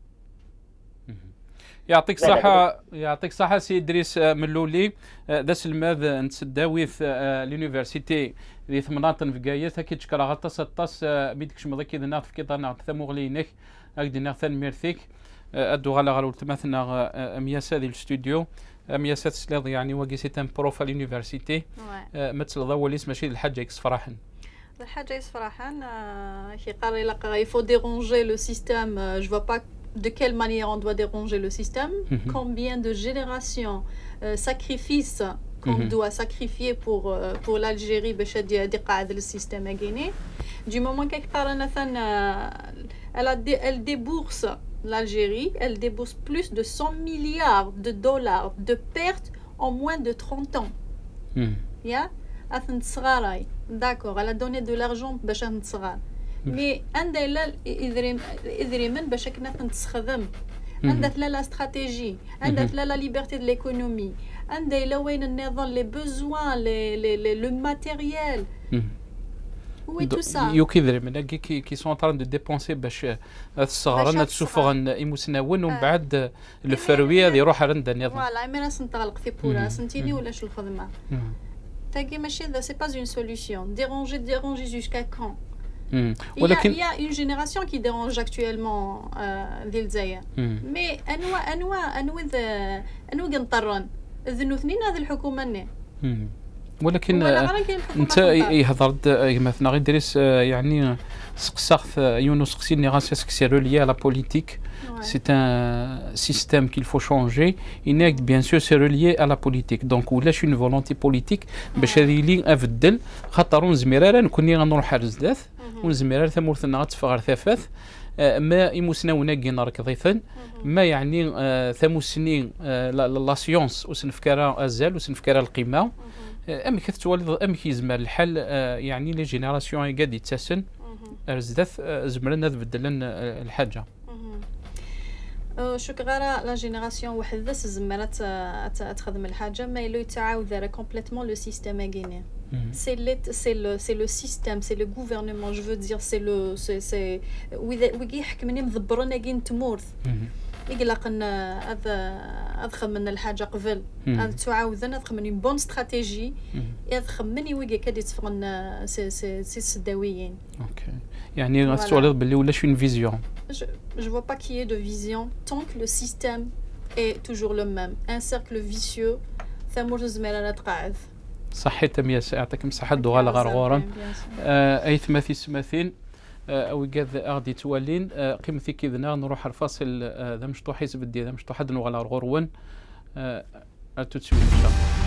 Speaker 2: يعطيك صحة سي إدريس ملولي ذا سلماذ نتسداوي في لونيفرسيتي ذي ثمنات في قايت هكي تشكرا غطاس بيدكش مضي كي ذنا في كيطانا ثمو غلينك أقدنا ثان ميرثيك أدو غالا غالو تماثنا مياسا ذي الاستوديو مياسا تسلاض يعني وقيسي تم بروفا لونيفرسيتي مثل ضوالي اسم ماشي الحاجة يكس فرحا
Speaker 3: الحاجة يكس فرحا كي قال لك il faut déranger le système je vois pas de quelle manière on doit déranger le système, combien de générations, sacrifices qu'on doit sacrifier pour l'Algérie باش تقاعد le système à Guinée. Du moment quelque part elle débourse l'Algérie, elle débourse plus de 100 milliards de dollars de pertes en moins de 30 ans. Yeah? D'accord, elle a donné de l'argent باش نتصغر. Mais عندها إذري من باش كنا نستخدم. عندها لا استراتيجي، عندها لا ليبرتي de l'économie. عندها إلا وين النظام les besoins, le matériel. Où est tout ça?
Speaker 2: يكذر من كي سون طران دو ديبونسي باش الصغار تسوفغن يمسناون ومن بعد الفرويه يروح عند النظام.
Speaker 3: فوالا مي راس نطلق في بورا سنتيني ولا شو الخدمه. تاكي ماشي سي با اون سوليوشن. déranger jusqu'à quand?
Speaker 2: ولكن
Speaker 3: il y a une génération qui dérange actuellement ديال الجزائر. مي انو قنطرن ذنو اثنين هذه الحكومه
Speaker 2: ولكن انت يهضر مثلا غير دريس يعني سقساخ يونس سقسيني غا سي روليي على بوليتيك سي ان سيستيم qu'il faut changer il bien sûr c'est relié à la politique donc ولاش une volonté politique باش هذه لي افدل خاطر ونزميرا نكوني غنروح رزداث ونزميرا ثمورثنا غتفغر ثافاث ما يموسنا وناقين ركضيثن ما يعني ثموسنين لا سيونس وسنفكرها ازال وسنفكرها القيمه أمي كتولد أمي كيزمر الحل يعني لي جينيراسيون قاعد يتسن رزدات زمرنا تبدلن الحاجة.
Speaker 3: شكرا لا جينيراسيون وحده زمرت تخدم الحاجة ما يلو يتعاود كومبليتمون لو سيستيم غيني. c'est le système, c'est le gouvernement, je veux dire c'est le c'est ويجي يحكمني مضبرنا كين تمورث. يقلق ان ادخل من الحاجه قبل هذا تعاوذنا ادخل من بون استراتيجي ادخل مني ويجي كادي تفغن سي السداويين.
Speaker 2: اوكي يعني غتولي باللي ولا شي فيزيون.
Speaker 3: Je vois pas qu'il y ait de vision tant que le système est toujours le même, un cercle vicieux ثمور زميله تقاعد.
Speaker 2: صحيت ميا يعطيكم صحه دوغال غرغورا اي ثماثي سماثين او قاذ اغدي توالين قيمتي كذنا نروح الفاصل ذا مشطوح حزب الدي ذا مشطوح حد نوغلا غرون اتوتسوي ان شاء الله.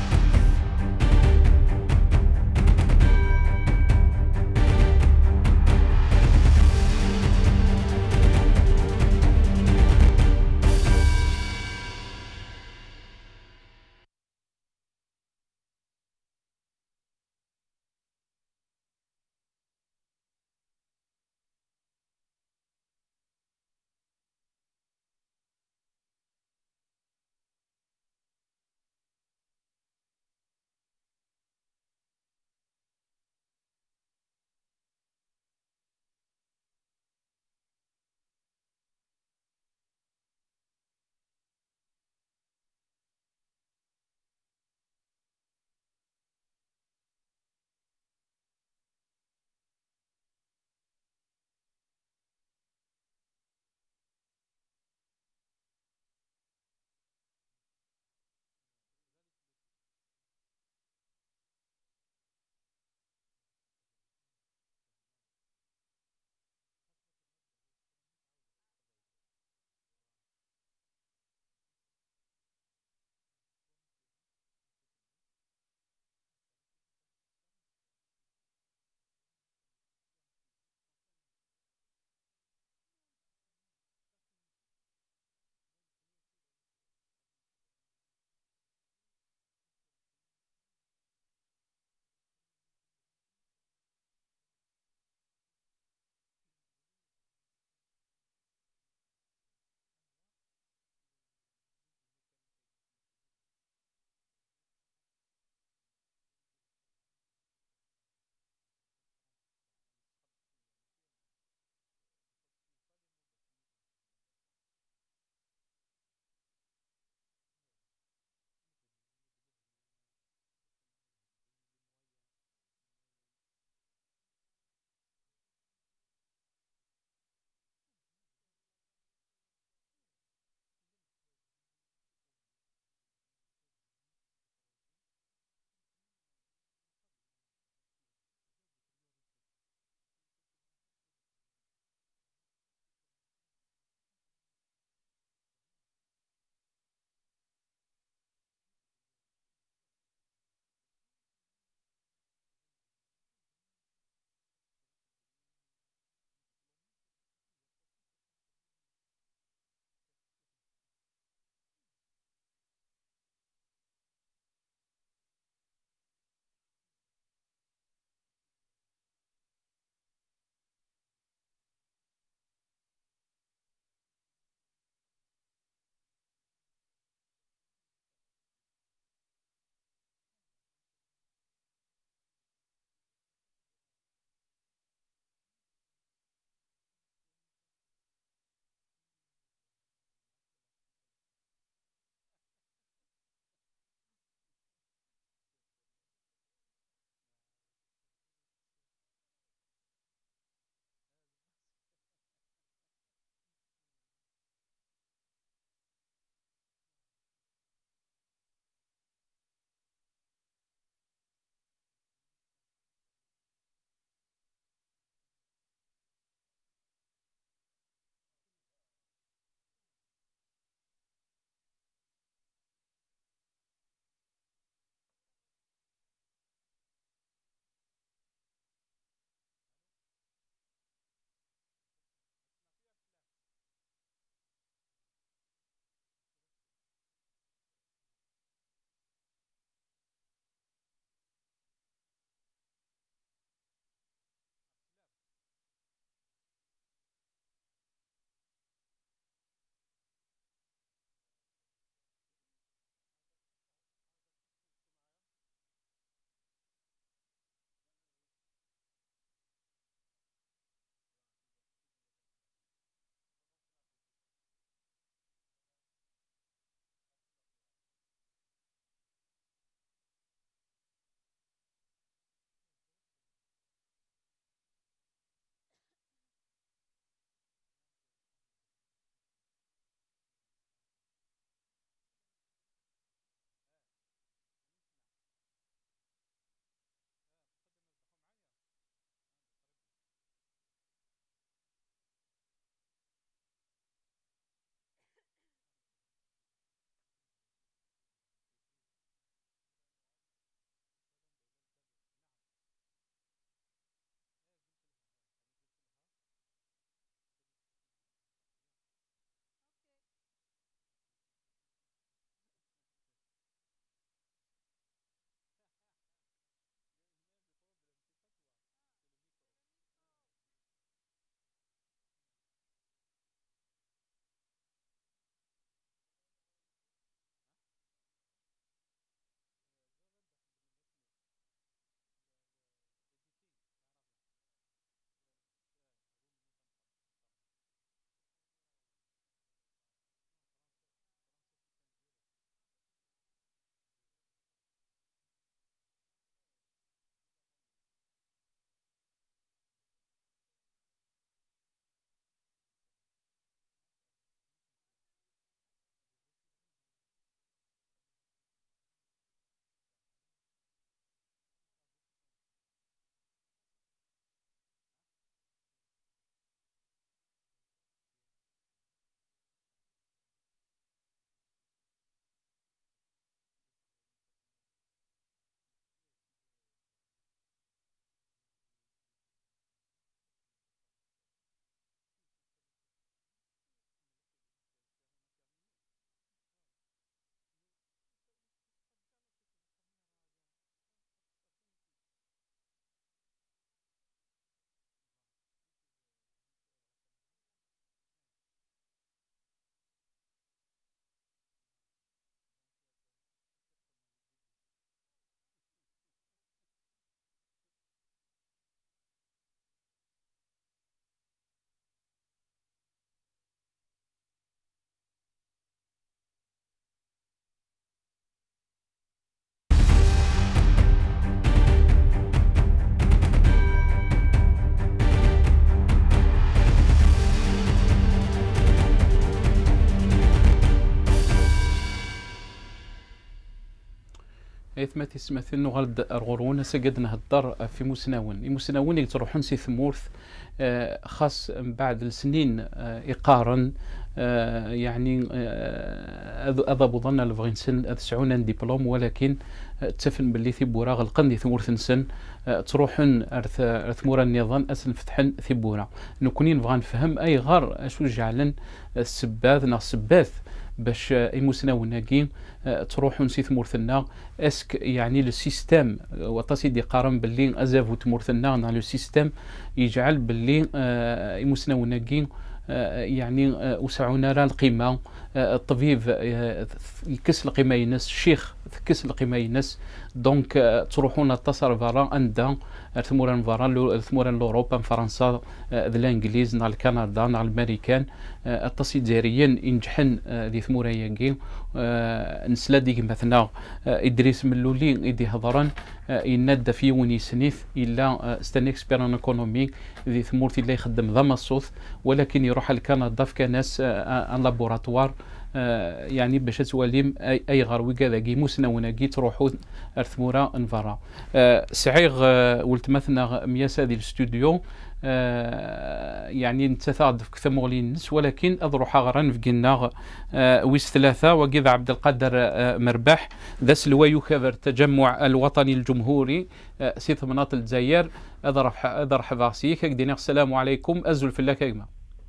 Speaker 2: ما تسمث انه غرد الغرون سقد نهضر في مسناون يتروحون سي ثمورث خاص بعد السنين يقارن يعني هذا بظن الفغين سن 90 دبلوم ولكن تفن باللي ثبورا غلقن دي ثمورث نسن تروحن ارث مورا النظام اسن فتحن ثبورا نكونين نبغى نفهم اي غار اشو جعلن السباث نا السباث باش يمسناوناكي تروحون سي ثمورثنا اسك يعني لو سيستيم وطاسي دي قارن باللي ازافو ثمورثنا نا لو سيستيم يجعل باللي يمسناوناكي يعني وسعونا راه القيمه الطبيب يكس القيمه ينس الشيخ يكس القيمه ينس دونك تروحون اتصل فرا اندا ثموران فرا ثموران لوروبا فرنسا الانجليز نا الكندا نا الامريكان التصي جزائريين ينجحن ذي ثموراياكي نسلا ديك مثلا ادريس ملولي يدي هضران ينادى في وني سنيث الا ستان اكسبيرون ايكونومي ذي ثمورتي اللي يخدم ذا مصوث ولكن يروح لكندا في كناس ان لابوراتوار يعني باش تواليم اي غروي كذاكي مسناوناكي تروحوا ارثمورا انفرا سعيغ ولت مثلا مياس هذه الاستوديو يعني نتثاض في ثمولين الناس ولكن اضروح غران في قلنا ويس ثلاثه وكذا عبد القادر مرباح ذا سلوى يكبر التجمع الوطني الجمهوري سي ثمناط الجزائر اضرح فاسيك دينا السلام عليكم ازل في الله كيما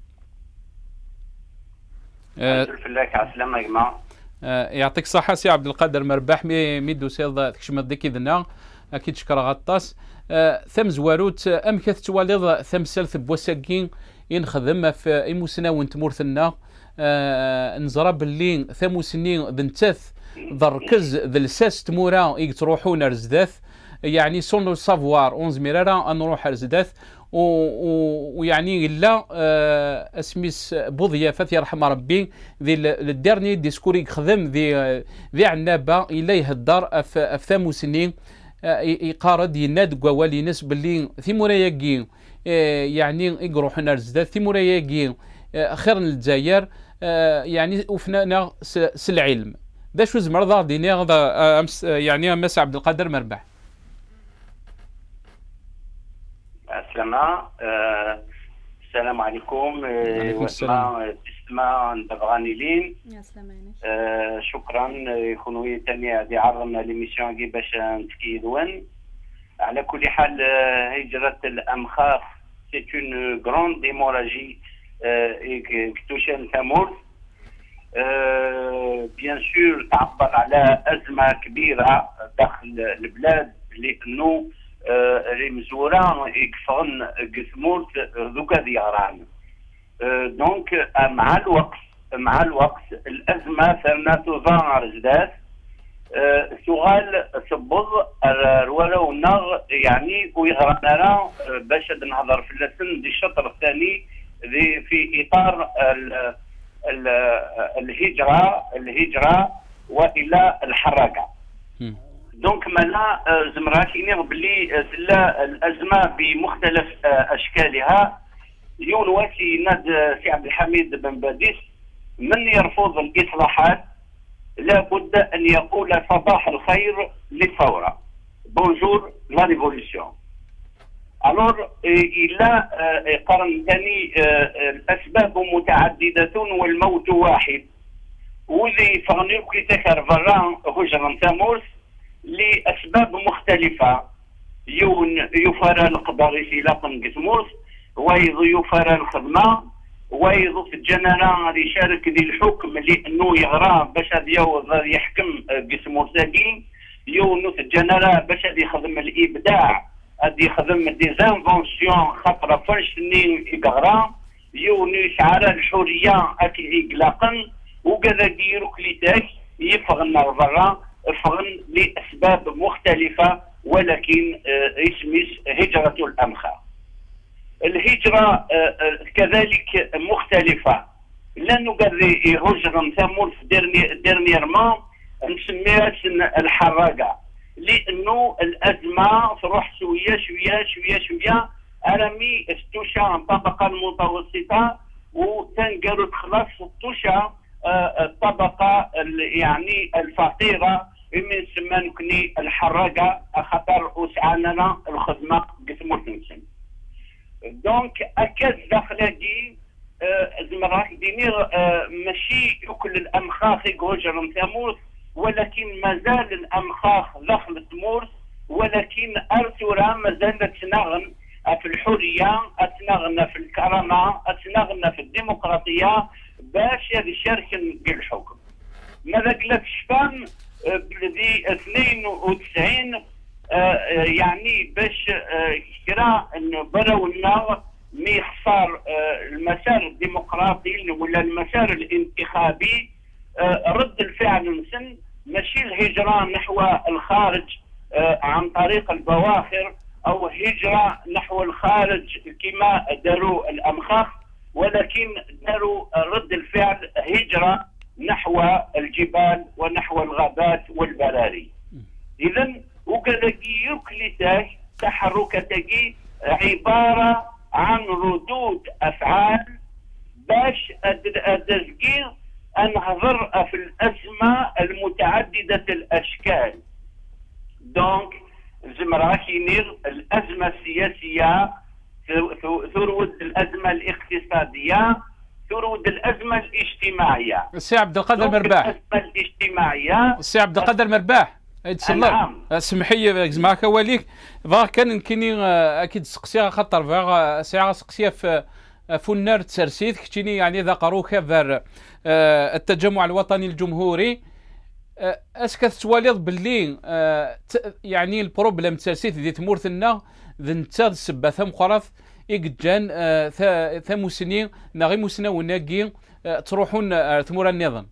Speaker 6: فلاك عسلامة يا جماعة.
Speaker 2: يعطيك الصحة سي عبد القادر مرباح مي دوسيض تكشمت ديك ذنا أكيد شكرا غطاس ثم زواروت أم كتواليض ثمثال ثبوساكين ينخدم في إموسنا تمورثنا نزرى باللي ثموسنين ذنتث ذركز ذا الساس تمورا يتروحون رزداث يعني سونو سافوار اونز ميرارا نروح رزداث ويعني الا اسميس بوضيافات يرحم ربي ذي الديرني ديسكور يخدم ذي عنابه الا يهدر في ثامو سنين يقارد يناد قوالي ناس باللي في موراياكي يعني يروح نرزدات في موراياكي خير الجزائر يعني وفنا العلم ذا شو زمر ديني هذا يعني مس عبد القادر مرباح.
Speaker 6: السلام عليكم. تسمع نبغاني لين شكرا يكونوا تاني هذه عرضنا ليميسيون كي باش نتكيدون. على كل حال هجرة الأمخاخ سي اون غروند ديموراجي كتوشن ثمورث بيان سور تعبر على أزمة كبيرة داخل البلاد لأنه رمزورا يكفرن قسمورت ذوكا دياران دونك مع الوقت الأزمة ثرنا تظاهر جداث سؤال سبض الرولا والنغ يعني ويغرنا باش نهضر في اللسن دي الشطر الثاني في إطار الهجرة وإلى الحركة. دونك مالا زمراتيني بلي سلا الازمه بمختلف اشكالها يون واسي ناد سي عبد الحميد بن باديس من يرفض الاصلاحات لابد ان يقول صباح الخير للثوره بونجور لا ريفوليسيون. الور الى قرن ثاني الاسباب متعدده والموت واحد وذي فغنيو كي تكر فران هجرا ثامورث لأسباب مختلفة يفرى القدر في لقم قسمورث ويض يفرى الخدمة ويض في الجنرال غادي يشارك ذي الحكم لأنه يغرى باش غادي يحكم قسمورثاكي يونو في الجنرال باش غادي يخدم الإبداع غادي يخدم ديزانفونسيون خاطر فرش سنين يقرا يونو يشعر الحرية أكي إقلاقا وكذا ديرو كليتاك يفغنا برا فغن لأسباب مختلفة ولكن اسميس هجرة الأمخاء. الهجرة كذلك مختلفة لأنه قال هجرة ثمورث ديرنيرمون نسميها الحراقة لأنه الأزمة تروح شوية أرمي استوشا الطبقة المتوسطة وتنقل تخلص استوشا الطبقة يعني الفقيرة من سمان كني الحراقه خاطر وسعنا الخدمه قسمو تنسن دونك اكاد داخلي زمراك دينير ماشي ياكل الامخاخ يقوجر ثمورث ولكن مازال الامخاخ داخل تمورث ولكن ارتورا مازال تنغن في الحريه تنغن في الكرامه تنغن في الديمقراطيه باش يشارك الحكم ماذا قلت شفان بلدي 92 يعني باش كرا براونا مي خسار المسار الديمقراطي ولا المسار الانتخابي رد الفعل نسن ماشي الهجرة نحو الخارج عن طريق البواخر او هجرة نحو الخارج كما داروا الامخاخ ولكن داروا رد الفعل هجرة نحو الجبال ونحو الغابات والبراري. اذا وكذلك يكلتاك تحركتك عبارة عن ردود افعال باش التسجيل انهضر في الازمه المتعدده الاشكال. دونك زمراكينير الازمه السياسيه ثرود الازمه الاقتصاديه ثرود الازمه الاجتماعيه.
Speaker 2: السي عبد القادر مرباح.
Speaker 6: الازمه الاجتماعيه.
Speaker 2: السي عبد القادر مرباح.
Speaker 6: نعم.
Speaker 2: اسمح لي زعما وليك فاغ كان كاينين اكيد سقسيها خاطر فاغ ساعه سقسيه في فنار تسرسيت كتيني يعني ذكروك فار التجمع الوطني الجمهوري اسكت تواليض باللي يعني البروبليم تسرسيت دي تمورثنا ذي نتا السبه ثم خرف إجان ثم سنين نغي مسنا وناقي تروحون تمور النظام.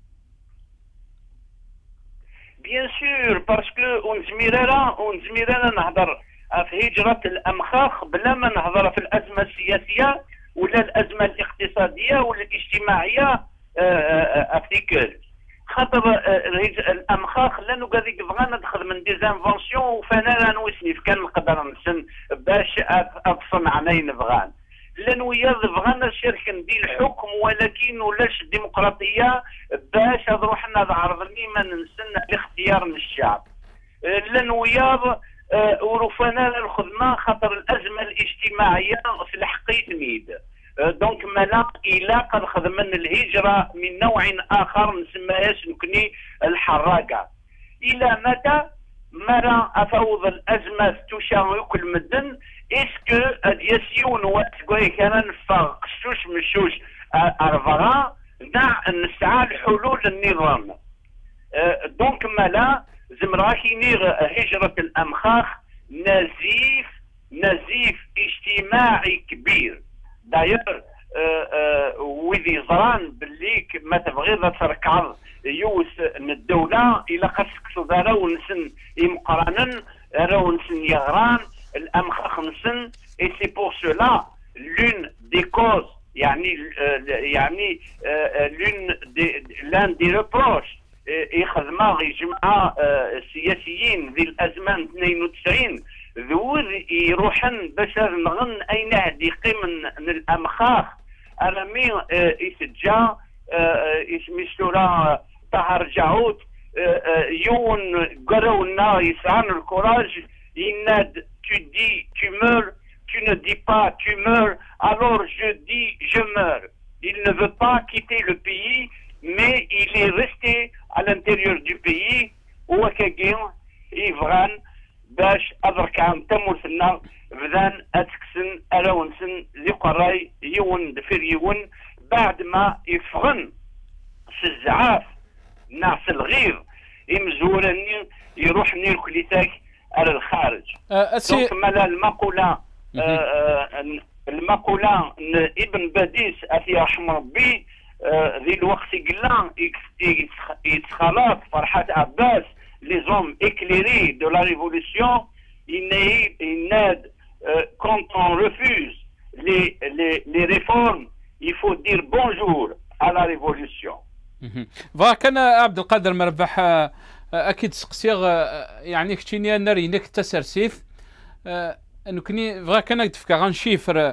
Speaker 6: بيان سور باسكو ونزميرانا نهضر في هجرة الأمخاخ بلا ما نهضر في الأزمة السياسية ولا الأزمة الاقتصادية ولا الاجتماعية أفتيكل خاطر الأمخاخ لأنه قاعد يبغى ندخل من ديزانفونسيون وفانا نوسني كان نقدر نسن باش أتصنع عني نبغان لأنه بغانا الشركة ندير الحكم ولكن ولاش الديمقراطية باش روحنا ضعرضني ما ننسن الاختيار من الشعب لأنه ورفنا الخدمة خاطر الأزمة الاجتماعية في الحقيقة ميد دونك مالا إلا قد خدمنا الهجرة من نوع آخر نسميهاش نكني الحراقة إلى متى مرة أفوض الأزمة تشارك المدن إسكو أديسيون واتقوي كان نفاق قشوش مشوش أرفغا نسعى لحلول النظام دونك مالا زمراكي نير هجرة الأمخاخ نزيف اجتماعي كبير داير وذي زران باللي ما تبغي تركض يوس الدولة إلا قصك صدارة ونسن يمقرانا ونسن يغران الأمخاخ نسن et c'est pour cela l'une des causes l'un des reproches يخدمها يجمع السياسيين ذي الازمان 92 ذور يروحن باش نغن اين عديقي من الامخاخ ارمي يسجا اسميستورا طهر جاوت يون قرونا يسعن الكوراج يناد tu dis tu meurs tu ne dis pas tu meurs alors je dis je meurs il ne veut pas quitter le pays mais il est resté à l'intérieur du pays وكاكين يفغان باش أدرك عن تموسنا بدان أتكسن أراونسن ذي قراي يون دفير يون بعد ما يفغن في الزعاف ناس الغير يمزورني يروح نير كليتاك على الخارج دونك مالا المقولة ابن باديس أثي رحم ربي ذي الوقت قلان يتخلط فرحات عباس les hommes éclairés de la révolution ils n'aident quand on refuse les réformes il faut dire bonjour à la révolution.
Speaker 2: فكان عبد القادر مربح اكيد سقسيغ يعني كتيني ناري نك تسرسيف انه كني فغا كان تفكا غنشيفر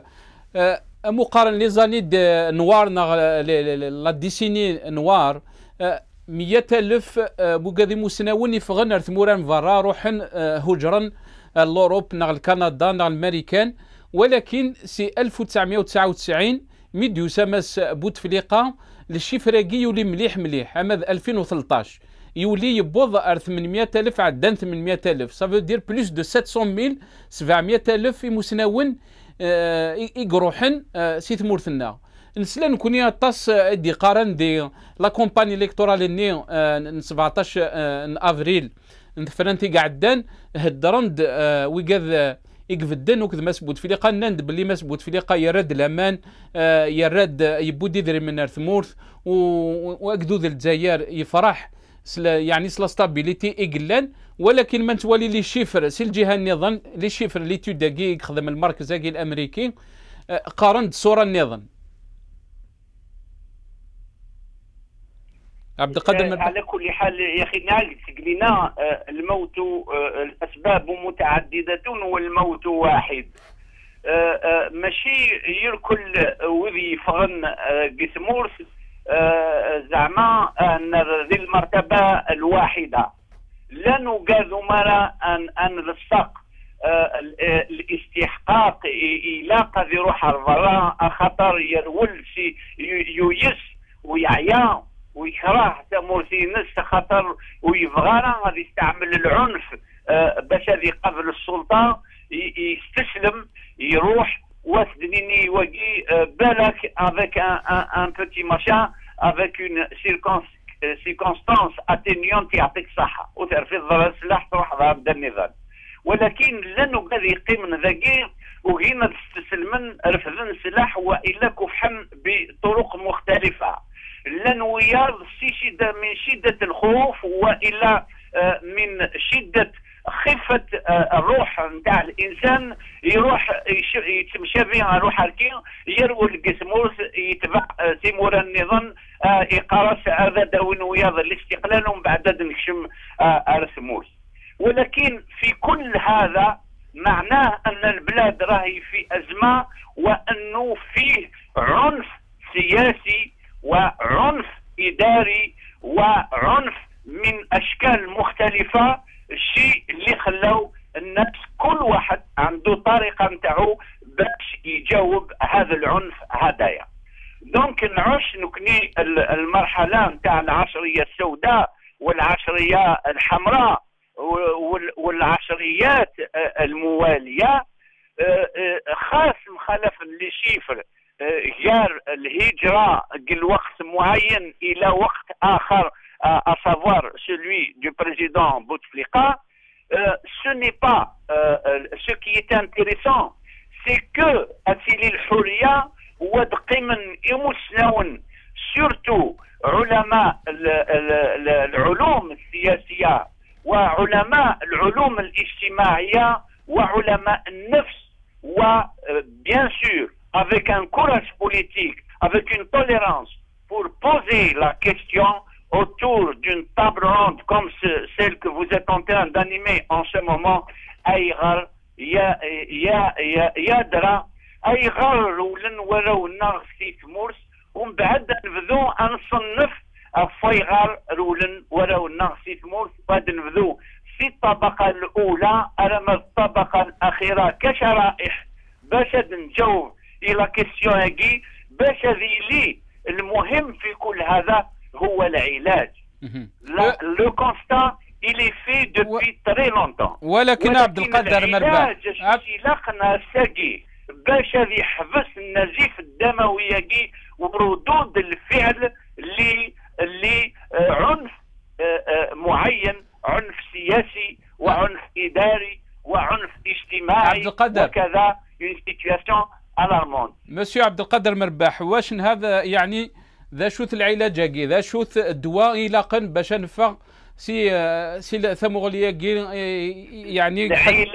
Speaker 2: مقارن لي زاني نوار لا ديسيني نوار 100,000 بوكادي مسناون يفغن ار ثموران فرا روحن هجرا لوروب نغ كندا نغ الامريكان. ولكن سي 1999 ميديو سامس بوتفليقه للشيفراكي يولي مليح مليح. اما 2013 يولي يبوض 800,000 عدان 800,000 صافو دير بلوس دو 700,000 700,000 مسناون يقروحن سي ثمورتنا. نسلا نكون يطاس دي قارن دي لا كومباني الكتورال ني 17 افريل فرانتي قعدان هدرند ويقذ يقفدن وكذا مسبوت فيليقا نند باللي مسبوت فيليقا يرد الامان يرد يبودي ذري من ارثمورث واكدود الجزائر يفرح يعني سلا ستابيليتي اقلان. ولكن من تولي لي شيفر سي الجهه النظام لي شيفر لي توداكي يخدم المركز الامريكي قارنت صوره النظام. عبد القادر
Speaker 6: على كل حال يا اخي قلنا الموت الاسباب متعدده والموت واحد. ماشي يركل وذي فغن قسمورس زعما ان ذي المرتبه الواحده لا نقاذ مرة ان للساق الاستحقاق يلاقى ذي روح الضراء خطر يرول ييس ويعيا ويكره تمورتي نس خطر ويبغى غادي يستعمل العنف باش هذه قبل السلطه يستسلم يروح واسدنيني وقي بالك افيك ان بوتي ماشان افيك اون سيركونستانس اتينيونت يعطيك صحه وترفي ضرر السلاح تروح ضرب النظام. ولكن لانه غادي يقيم ذاكي وهنا تستسلمن رفضن السلاح والا كفحن بطرق مختلفه لن وياض من شدة الخوف وإلا من شدة خفة الروح نتاع الإنسان يروح يتمشى بها روح الكين يروي القسموس يتبع تيمور النظام يقرص هذا داون وياض الاستقلال ومن بعد نكشم السموس. ولكن في كل هذا معناه أن البلاد راهي في أزمة وأنه فيه عنف سياسي وعنف إداري وعنف من أشكال مختلفة. الشيء اللي خلاو الناس كل واحد عنده طريقة نتاعو باش يجاوب هذا العنف هدايا. دونك نعيش نكني المرحلة نتاع العشرية السوداء والعشرية الحمراء والعشريات الموالية خاص مخالف لشيفر غير الهجرة قل وقت معين إلى وقت آخر à savoir celui du président Bouteflika. Ce n'est pas ce qui est intéressant, c'est que Atili al-Houria ودقيما يمسنون surtout علماء العلوم السياسية وعلماء العلوم الاجتماعية وعلماء النفس و bien sûr avec un courage politique, avec une tolérance pour poser la question autour d'une table ronde comme celle que vous êtes en train d'animer en ce moment. أيغر يدرى أيغر ولن وراو النار في تمورس ومن بعد نبذو نصنف الفيغر رولن وراو النار في تمورس وبعد نبذو في الطبقة الأولى أمام الطبقة الأخيرة كشرائح باش نجاوب إلى كيسيون هاكي باش لي المهم في كل هذا هو العلاج. لو كونستا إلي في دوبي تري لونتون.
Speaker 2: ولكن عبد القادر مرباح
Speaker 6: لقنا ساقي باش يحبس النزيف الدموي هاكي وردود الفعل اللي عنف معين، عنف سياسي وعنف إداري وعنف اجتماعي وكذا une situation alarmante.
Speaker 2: مسيو عبد القادر مرباح، واش هذا يعني ذا شوث العلاج هاكي ذا شوث الدواء يلاقن باش نفع سي ثمغليا يعني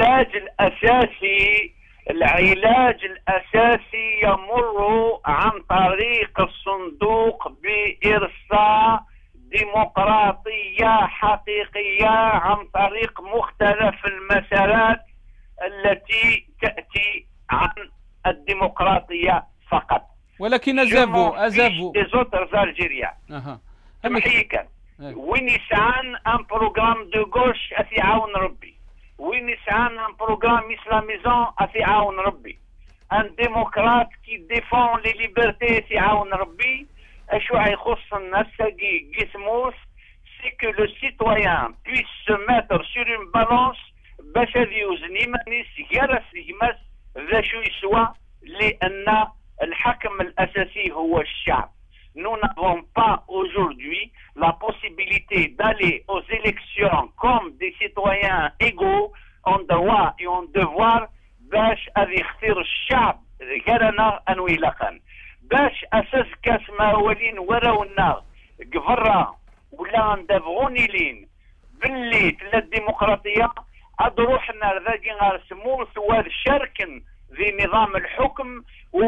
Speaker 6: العلاج الأساسي يمر عن طريق الصندوق بإرساء ديمقراطية حقيقية عن طريق مختلف المسارات التي تأتي عن الديمقراطية فقط.
Speaker 2: ولكن أزافو
Speaker 6: des autres Algériens. تمحيكا وين يسعان ان بروغرام دو غوش اثي عاون ربي، وين يسعان ان بروغرام اسلاميزون اثي عاون ربي، ان ديموقراط كي ديفون لي ليبرتي اثي عاون ربي. اشو يخص الناس كي سموث سي كو لو سيتويان بويس سو ماتر سور اون بالونس باش هذا يوزن يمانيس يرس يمس ذا شو يسوى، لان الحكم الاساسي هو الشعب. Nous n'avons pas aujourd'hui la possibilité d'aller aux élections comme des citoyens égaux en droit et en devoir باش هذا يختار الشعب غيرنا انويلقا باش اساس كاس ماولين وراونا قفرة ولا ندافعوني لين باللي تلا الديمقراطية عاد روحنا ذاكي غير سموث وشاركن في نظام الحكم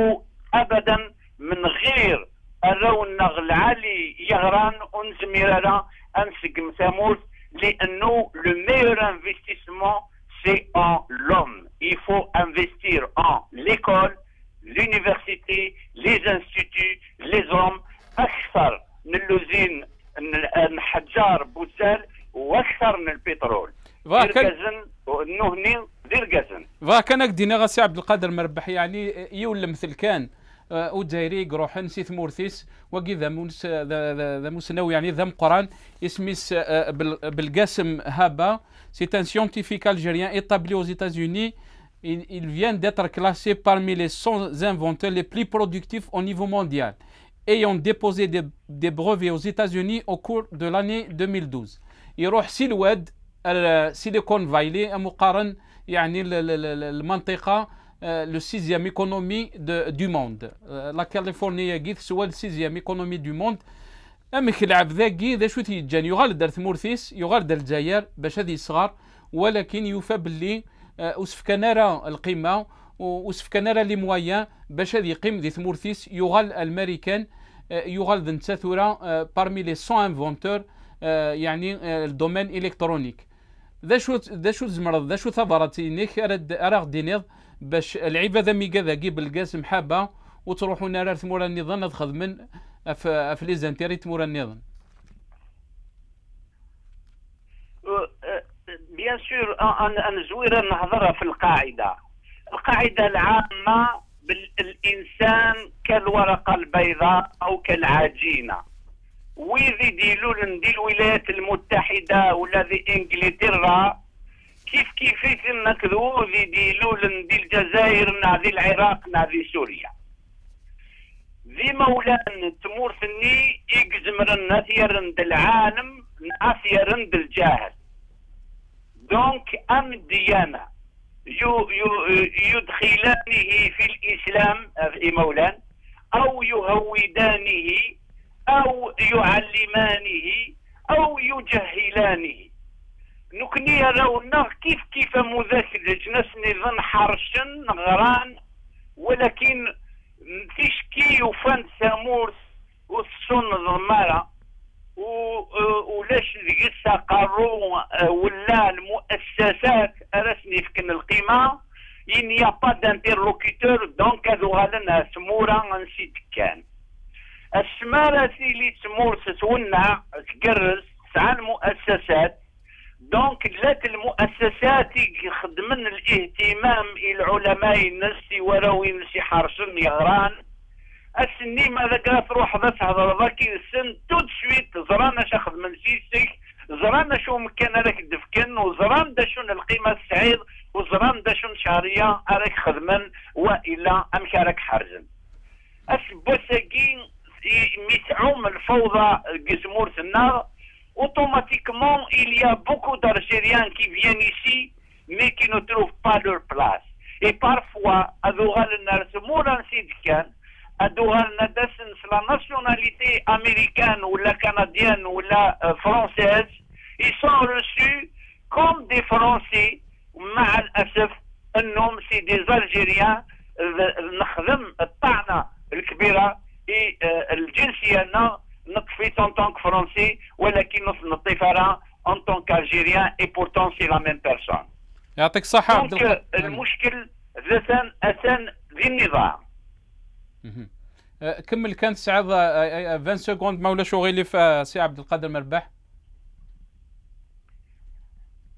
Speaker 6: وابدا من غير الرونق العالي يغران ونزميرانا انسقم ثموث لانه لو ميور انفستيسمون سي ان لوم. Il faut investir en l'école, l'université, les instituts, les hommes اكثر من اللوزين الحجار بوسال واكثر من البترول. ديركازن نهني ديركازن.
Speaker 2: فاكنك دينا غاسي عبد القادر مربح يعني يولى مثل كان ودايري روحن سي ثمورثيس وكي ذا مسنو يعني ذا مقران اسميس بالقاسم هابا. C'est un scientifique algérien établi aux États-Unis. Il vient d'être classé parmi les 100 inventeurs les plus productifs au niveau mondial, ayant déposé des brevets aux États-Unis au cours de l'année 2012. يروح سيلواد السيليكون فايلي مقارن يعني المنطقة le 6e économie du monde. La Californie قيث سوا le 6e économie du monde. أمك العب ذاكي ذا شو تيجان يغال دار ثمورثيس يغال دار الجزائر باش هذه صغار، ولكن يوفى باللي وسفكنارا القيمة وسفكنارا لي مويان باش هذه يقيم ذي ثمورثيس يغال الامريكان يغال ذا نتاثورا بارمي لي 100 انفونتور يعني الدومين الكترونيك. ذا شو زمرض ذا شو ثبرتينيك ارا دينيض باش العباده ميكا ذاكي بالقاسم حابه وتروحوا نارا ثمورا النظام خدمن في لي زانتيري تمورا النظام.
Speaker 6: بيان سور ان زويره نهضرها في القاعده العامه بالانسان كالورقه البيضاء او كالعجينه. ويذي ديلول ندي الولايات المتحده ولا ذي انجلترا كيف نكذو ذي ديلول ندي الجزائر نادي العراق نادي سوريا. ذي مولان تمورثني يقزمرن نثيرند العالم ناثيرند الجاهل. دونك ام الديانه يدخلانه في الاسلام في مولان او يهودانه او يعلمانه او يجهلانه. نكني راونا كيف مذاكر ناس نظن حرشن غران، ولكن فيش كي وفان ثامورث والصن ضمارة ولاش لقيت قارو ولا المؤسسات رسمي فكن القيمة إن يا با دانتيرلوكيتور دونك هذو غالنا سمورة نسيت كان السمارة اللي تمورث تونع تقرز تسعى المؤسسات دونك لات المؤسسات يخدمن الاهتمام العلماء النسي وراوي نسي حرشن يغران السني ماذا قالت روح ذا تهضر ذاكي السن تود سويت زرانا شاخذ من سيسك زرانا شو مكان راك دفكن وزران دا شون القيمة السعيد وزران دا شون شهرية راك خدمن وإلا أمك راك حرزن السبوساكين ميسعوم الفوضى قسمور النار. Automatiquement, il y a beaucoup d'Algériens qui viennent ici, mais qui ne trouvent pas leur place. Et parfois, la nationalité américaine ou la canadienne ou la française, ils sont reçus comme des Français. مع الأسف أنهم سي دي Algériens نخدم الطعنة الكبيرة الجنسية نطفيت en tant que français ولكن نطفيها en tant qu'algérien et pourtant c'est la même personne.
Speaker 2: يعطيك الصحة عبد القادر.
Speaker 6: المشكل أثان ذي النظام.
Speaker 2: كمل كانت سعد 20 سكوند مولا شغيلي في سي عبد القادر مربح.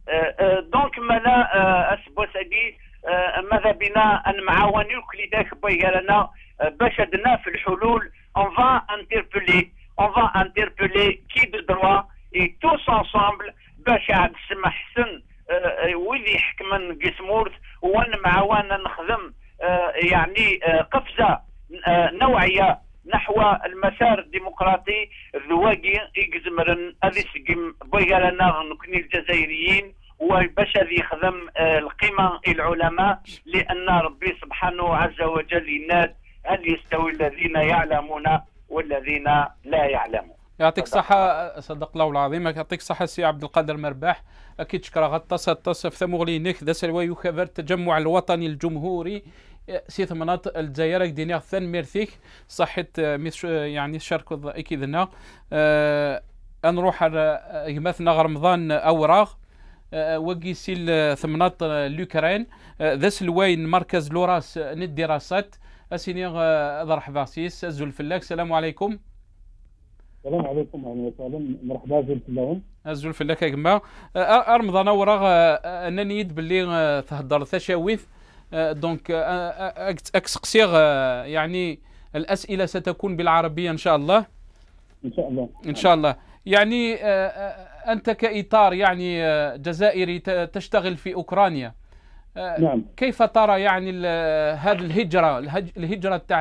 Speaker 6: دونك مالا اسبوساكي ماذا بنا ان معاوني كلي داك بيغالنا باش عندنا في الحلول on va interpeller qui de droit et tous ensemble باش عاد سمح حسن ويلي يحكمن قسمورت وان معاونا نخدم يعني قفزه نوعيه نحو المسار الديمقراطي ذواقي يجزمرن هذه سقم بيغالنا نكوني الجزائريين وباش هذه يخدم القيمة العلماء لأن ربي سبحانه عز وجل يناد هل يستوي الذين يعلمون والذين لا يعلمون.
Speaker 2: يعطيك الصحة صدق الله العظيم. يعطيك الصحة سي عبد القادر مرباح. أكيد شكرا غطاس في ثمغلينك ذا سلوى يخبر التجمع الوطني الجمهوري سي ثمنات الجزائر دينيغ ثان ميرثيك صحة يعني شاركو أكيد لنا نروح يمثنا رمضان أوراغ وقيسيل ثمنات الأوكران ذا سلوين مركز لوراس للدراسات أسينيغ ضرح باسيس الزول فلاك. السلام عليكم.
Speaker 7: السلام عليكم اهلا وسهلا مرحبا زول فلاون
Speaker 2: الزول فلاك يا جماعه رمضان وراغ انني يد باللي تهضر تشاويث دونك اكسقسيغ يعني الاسئله ستكون بالعربيه ان شاء الله.
Speaker 7: ان شاء الله
Speaker 2: ان شاء الله. يعني انت كاطار يعني جزائري تشتغل في اوكرانيا.
Speaker 7: نعم.
Speaker 2: كيف ترى يعني هذه الهجره تاع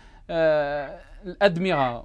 Speaker 2: الادمغه؟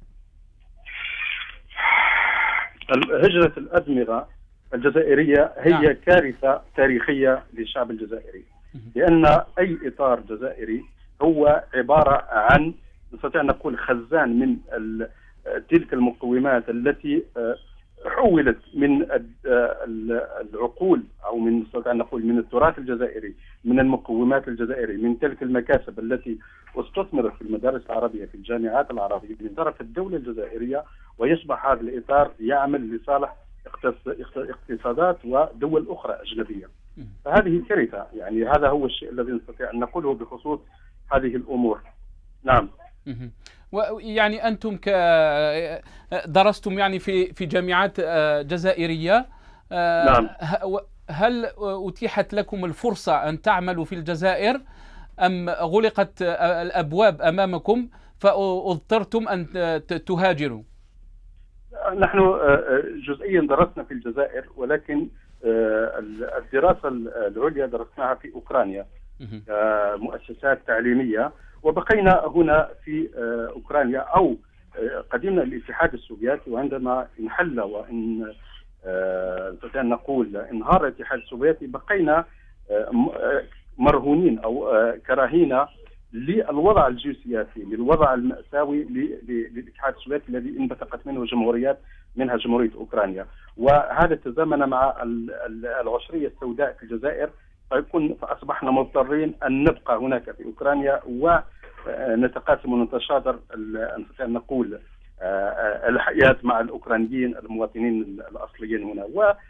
Speaker 7: هجرة الأدمغة الجزائرية هي نعم. كارثة تاريخية للشعب الجزائري، لأن أي إطار جزائري هو عبارة عن نستطيع أن نقول خزان من تلك المقومات التي حولت من العقول أو من نستطيع أن نقول من التراث الجزائري، من المقومات الجزائري، من تلك المكاسب التي استثمرت في المدارس العربية في الجامعات العربية من طرف الدولة الجزائرية، ويصبح هذا الإطار يعمل لصالح اقتصادات ودول أخرى أجنبية. فهذه كارثة، يعني هذا هو الشيء الذي نستطيع أن نقوله بخصوص هذه الأمور. نعم.
Speaker 2: ويعني أنتم درستم يعني في جامعات جزائرية.
Speaker 7: نعم.
Speaker 2: هل أتيحت لكم الفرصة أن تعملوا في الجزائر أم غلقت الأبواب أمامكم فاضطرتم أن تهاجروا؟
Speaker 7: نحن جزئيا درسنا في الجزائر، ولكن الدراسة العليا درسناها في أوكرانيا مؤسسات تعليمية، وبقينا هنا في أوكرانيا أو قدمنا الاتحاد السوفيتي. وعندما انحل وإن نستطيع أن نقول انهار الاتحاد السوفيتي بقينا مرهونين أو كراهين للوضع الجيوسياسي، للوضع المأساوي للاتحاد السوفيتي الذي انبثقت منه جمهوريات، منها جمهورية أوكرانيا. وهذا تزامن مع العشرية السوداء في الجزائر، فأصبحنا مضطرين أن نبقى هناك في أوكرانيا ونتقاسم ونتشاطر نستطيع أن نقول الحياة مع الأوكرانيين المواطنين الأصليين هنا.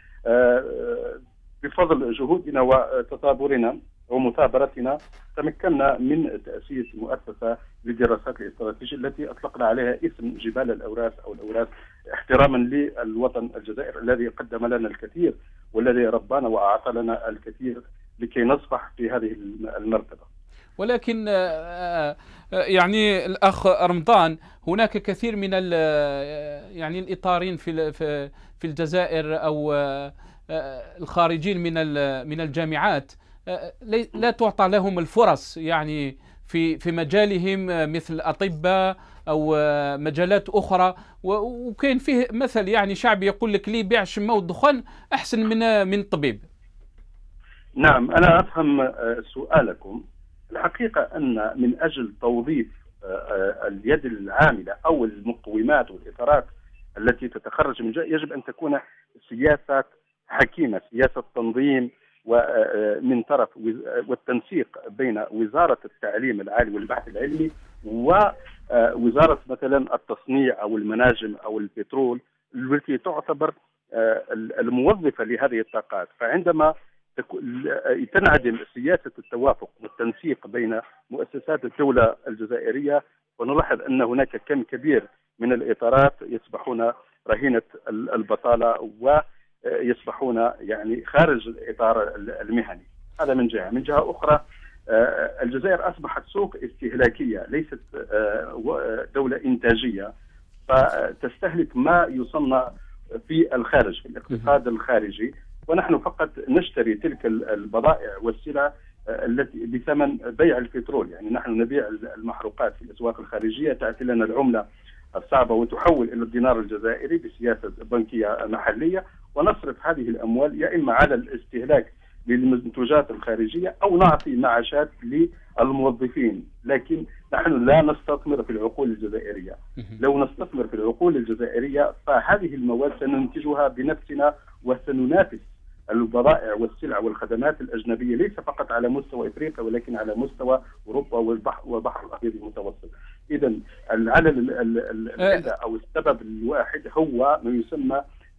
Speaker 7: وبفضل جهودنا وتطابرنا ومثابرتنا تمكنا من تأسيس مؤسسة للدراسات الاستراتيجية التي أطلقنا عليها اسم جبال الأوراس أو الأوراس، احتراما للوطن الجزائر الذي قدم لنا الكثير والذي ربانا وأعطى لنا الكثير لكي نصبح في هذه المرتبة.
Speaker 2: ولكن يعني الأخ رمضان، هناك كثير من يعني الإطارين في الجزائر أو الخارجين من الجامعات لا تعطى لهم الفرص يعني في مجالهم مثل أطباء أو مجالات أخرى، وكان فيه مثل يعني شعبي يقول لك لي بيع شمة والدخان أحسن من الطبيب.
Speaker 7: نعم، أنا أفهم سؤالكم. الحقيقة أن من أجل توظيف اليد العاملة أو المقومات والإطارات التي تتخرج من يجب أن تكون سياسات حكيمة، سياسة تنظيم ومن طرف والتنسيق بين وزارة التعليم العالي والبحث العلمي ووزارة مثلا التصنيع أو المناجم أو البترول التي تعتبر الموظفة لهذه الطاقات. فعندما تنعدم سياسة التوافق والتنسيق بين مؤسسات الدولة الجزائرية، ونلاحظ أن هناك كم كبير من الإطارات يصبحون رهينة البطالة يصبحون يعني خارج الإطار المهني. هذا من جهة. من جهة أخرى الجزائر أصبحت سوق استهلاكية، ليست دولة إنتاجية، فتستهلك ما يصنع في الخارج، في الاقتصاد الخارجي، ونحن فقط نشتري تلك البضائع والسلع التي بثمن بيع البترول. يعني نحن نبيع المحروقات في الأسواق الخارجية، تأتي لنا العملة الصعبة وتحول إلى الدينار الجزائري بسياسة بنكية محلية، ونصرف هذه الأموال يا إما على الاستهلاك للمنتوجات الخارجية أو نعطي معاشات للموظفين. لكن نحن لا نستثمر في العقول الجزائرية. لو نستثمر في العقول الجزائرية فهذه المواد سننتجها بنفسنا، وسننافس البضائع والسلع والخدمات الأجنبية ليس فقط على مستوى إفريقيا ولكن على مستوى أوروبا والبحر الأبيض المتوسط. إذا العلل العلة أو السبب الواحد هو ما يسمى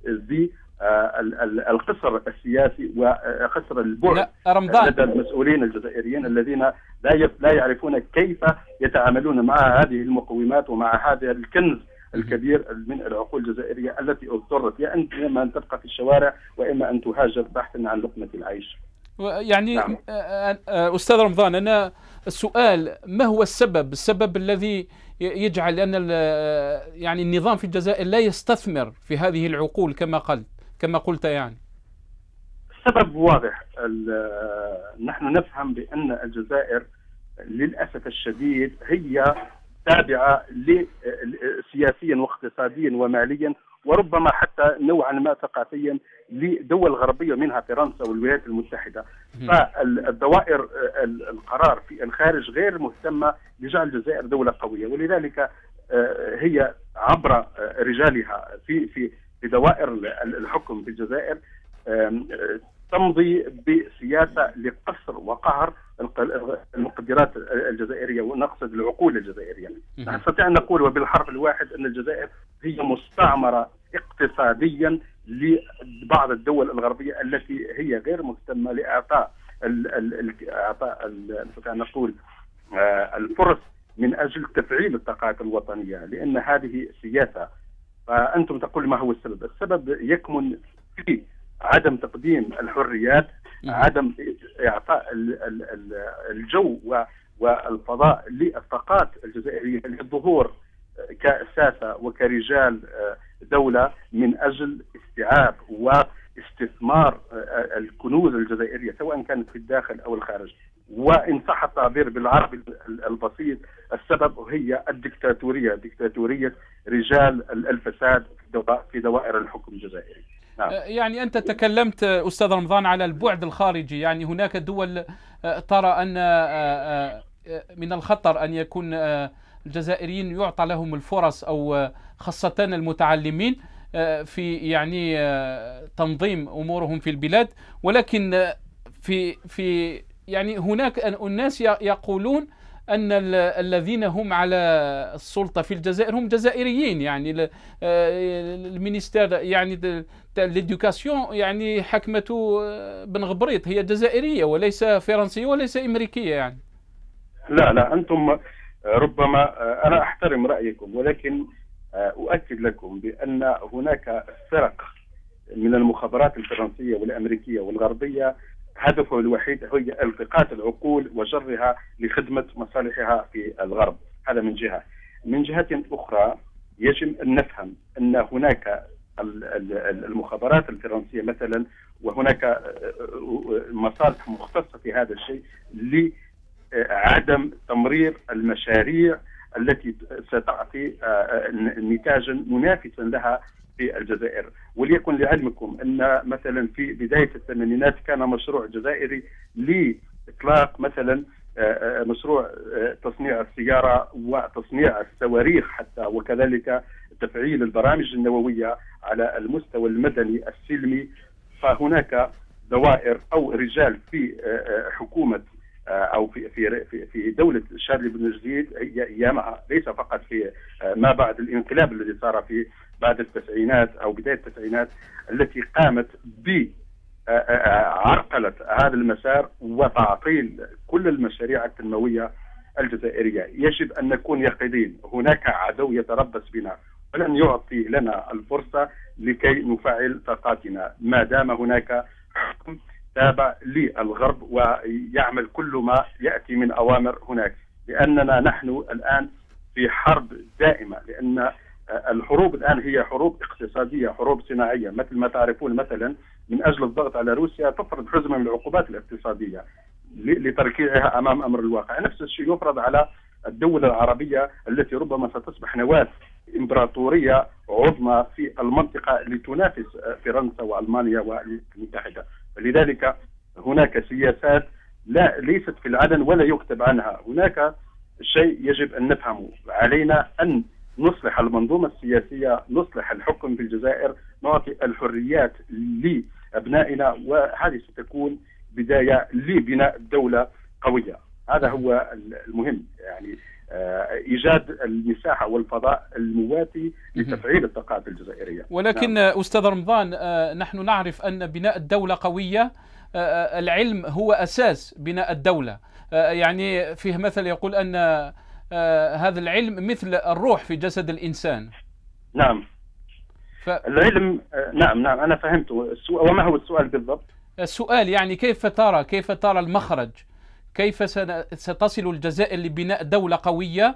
Speaker 7: القصر السياسي وقصر البعد لدى المسؤولين الجزائريين الذين لا يعرفون كيف يتعاملون مع هذه المقومات ومع هذا الكنز الكبير من العقول الجزائرية التي اضطرت يا إما أن تبقى في الشوارع وإما أن تهاجر بحثا عن لقمة العيش.
Speaker 2: يعني نعم. أستاذ رمضان، أنا السؤال ما هو السبب الذي يجعل أن يعني النظام في الجزائر لا يستثمر في هذه العقول كما قلت؟ يعني
Speaker 7: السبب واضح. نحن نفهم بأن الجزائر للأسف الشديد هي تابعة سياسيا واقتصاديا وماليا وربما حتى نوعا ما ثقافيا لدول غربية منها فرنسا والولايات المتحدة. فالدوائر القرار في الخارج غير مهتمة لجعل الجزائر دولة قوية، ولذلك هي عبر رجالها في دوائر الحكم في الجزائر تمضي بسياسة لقصر وقهر المقدرات الجزائرية، ونقصد العقول الجزائرية. نستطيع أن نقول وبالحرف الواحد أن الجزائر هي مستعمرة اقتصاديا لبعض الدول الغربية التي هي غير مهتمة لإعطاء نقول الفرص من أجل تفعيل الطاقات الوطنية، لأن هذه سياسة. فأنتم تقول ما هو السبب؟ السبب يكمن في عدم تقديم الحريات، عدم إعطاء الجو والفضاء للطاقات الجزائرية للظهور كأساسة وكرجال دولة من أجل استيعاب واستثمار الكنوز الجزائرية سواء كانت في الداخل أو الخارج. وإن صح التعبير بالعربي البسيط، السبب هي ديكتاتورية رجال الفساد في دوائر الحكم الجزائري. نعم.
Speaker 2: يعني أنت تكلمت أستاذ رمضان على البعد الخارجي، يعني هناك دول ترى أن من الخطر أن يكون الجزائريين يعطى لهم الفرص أو خاصة المتعلمين في يعني تنظيم أمورهم في البلاد، ولكن في يعني هناك الناس يقولون أن الذين هم على السلطة في الجزائر هم جزائريين. يعني المينيستير يعني الإدوكاسيون يعني حكمته بن غبريط هي جزائرية وليس فرنسية وليس أمريكية. يعني
Speaker 7: لا أنتم ربما أنا أحترم رأيكم، ولكن أؤكد لكم بأن هناك فرق من المخابرات الفرنسية والأمريكية والغربية هدفه الوحيد هو التقاط العقول وجرها لخدمة مصالحها في الغرب. هذا من جهة. من جهة أخرى يجب أن نفهم أن هناك المخابرات الفرنسية مثلا، وهناك مصالح مختصة في هذا الشيء لعدم تمرير المشاريع التي ستعطي نتاجا منافسا لها في الجزائر. وليكن لعلمكم أن مثلا في بداية الثمانينات كان مشروع جزائري لإطلاق مثلا مشروع تصنيع السيارة وتصنيع الصواريخ حتى، وكذلك تفعيل البرامج النووية على المستوى المدني السلمي. فهناك دوائر أو رجال في حكومة أو في دولة شارل بن جديد أيامها، ليس فقط في ما بعد الانقلاب الذي صار في بعد التسعينات أو بداية التسعينات، التي قامت بعرقلة هذا المسار وتعطيل كل المشاريع التنموية الجزائرية. يجب أن نكون يقظين، هناك عدو يتربص بنا، ولن يعطي لنا الفرصة لكي نفعل طاقاتنا ما دام هناك حكم تابع للغرب ويعمل كل ما يأتي من أوامر هناك، لأننا نحن الآن في حرب دائمة، لأن الحروب الآن هي حروب اقتصادية، حروب صناعية. مثل ما تعرفون مثلا من أجل الضغط على روسيا تفرض حزمة من العقوبات الاقتصادية لتركيعها أمام أمر الواقع. نفس الشيء يفرض على الدول العربية التي ربما ستصبح نواة إمبراطورية عظمى في المنطقة لتنافس فرنسا وألمانيا والولايات المتحدة. فلذلك هناك سياسات ليست في العلن ولا يكتب عنها. هناك شيء يجب أن نفهمه، علينا أن نصلح المنظومة السياسية، نصلح الحكم في الجزائر، نعطي الحريات لأبنائنا، وهذه ستكون بداية لبناء دولة قوية. هذا هو المهم، يعني إيجاد المساحة والفضاء المواتي لتفعيل الطاقات الجزائرية.
Speaker 2: ولكن نعم. أستاذ رمضان، نحن نعرف أن بناء الدولة قوية، العلم هو أساس بناء الدولة. يعني فيه مثل يقول أن هذا العلم مثل الروح في جسد الإنسان.
Speaker 7: نعم. العلم نعم أنا فهمت. وما هو السؤال بالضبط؟
Speaker 2: السؤال يعني كيف ترى المخرج؟ كيف ستصل الجزائر لبناء دولة قوية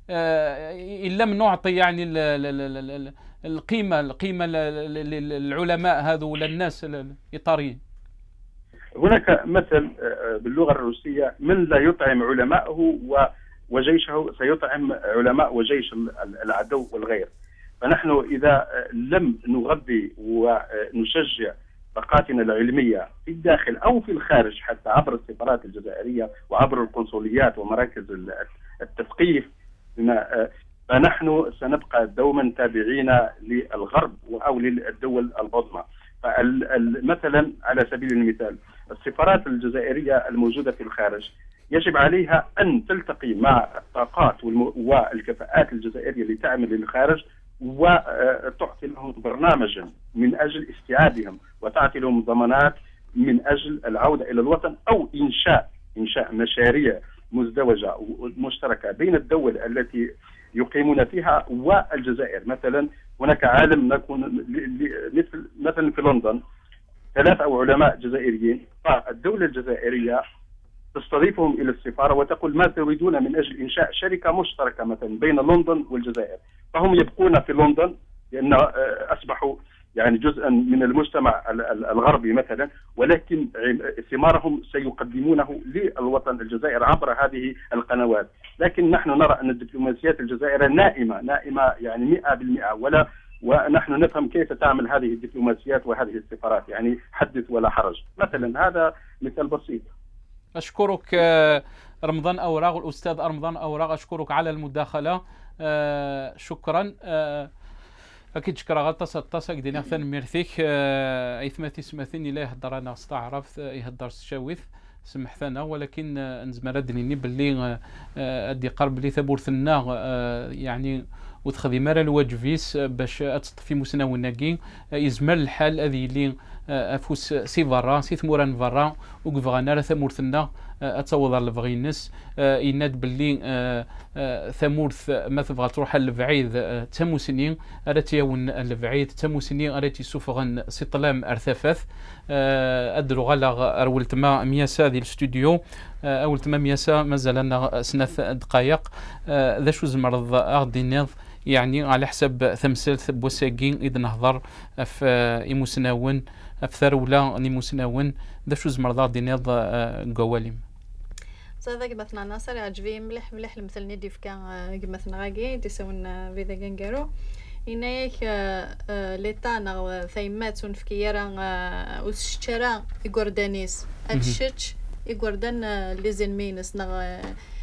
Speaker 2: إن لم نعطي يعني القيمة للعلماء هذو وللناس الإطاريين؟
Speaker 7: هناك مثل باللغة الروسية: من لا يطعم علماءه وجيشه سيطعم علماء وجيش العدو والغير. فنحن إذا لم نغذي ونشجع طاقاتنا العلمية في الداخل أو في الخارج، حتى عبر السفارات الجزائرية وعبر القنصليات ومراكز التثقيف، فنحن سنبقى دوما تابعين للغرب أو للدول العظمى. مثلا على سبيل المثال السفارات الجزائرية الموجودة في الخارج يجب عليها أن تلتقي مع الطاقات والكفاءات الجزائرية لتعمل للخارج، وتعطي لهم برنامجا من أجل استيعابهم، وتعطي لهم ضمانات من أجل العودة إلى الوطن، أو إنشاء مشاريع مزدوجة مشتركة بين الدول التي يقيمون فيها والجزائر. مثلا هناك عالم نكون مثلا في لندن 3 علماء جزائريين، فالدولة الجزائرية تستضيفهم إلى السفارة وتقول ما تريدون من أجل إنشاء شركة مشتركة مثلا بين لندن والجزائر، فهم يبقون في لندن لأن أصبحوا يعني جزءا من المجتمع الغربي مثلا، ولكن ثمارهم سيقدمونه للوطن الجزائر عبر هذه القنوات. لكن نحن نرى أن الدبلوماسيات الجزائرية نائمة يعني 100%، ونحن نفهم كيف تعمل هذه الدبلوماسيات وهذه السفارات، يعني حدث ولا حرج. مثلا هذا مثال بسيط.
Speaker 2: أشكرك رمضان أوراق، الأستاذ رمضان أوراق، أشكرك على المداخلة. شكرا. أكيد شكرا غطاسة قدينا ثان ميرثيك إثماتي سماثيني لا يهدر أنا استعرف يهدر الشاويث سمح ثنا، ولكن نزمر دنيني باللي أدي قرب لي ثبورثنا يعني وتخذي مرة الواجفيس باش أتصطفي مسناو الناقين يزمر الحال هذه اللي أفوس سي فرا سي ثموران فرا وقفغانا ثمورثنا أتصوض الفغينس يناد باللي ثمورث ما تبغى تروح البعيد تموسنين أراتي يون البعيد تموسنين أراتي سوفغن سطلام أرثفث أدرو غلا أرولت ما مياسا ديال الاستوديو أولت ما مياسا مازال لنا 3 دقائق ذا شو زمرض أغدي ناض يعني على حسب ثمثال بوساقين إذا نهضر في إيموسناون في ثرولا نيموسناون ذا شو زمرض دي ناض قواليم.
Speaker 3: صافي مثلا ناصر عجبي مليح المثل ندي فكا مثلا غاكي تيسون فيدا كنقارو إنايك ليتا نا ثيمات ونفكيرا وشترا يقردانيس الشتش يقردان ليزنمينس نا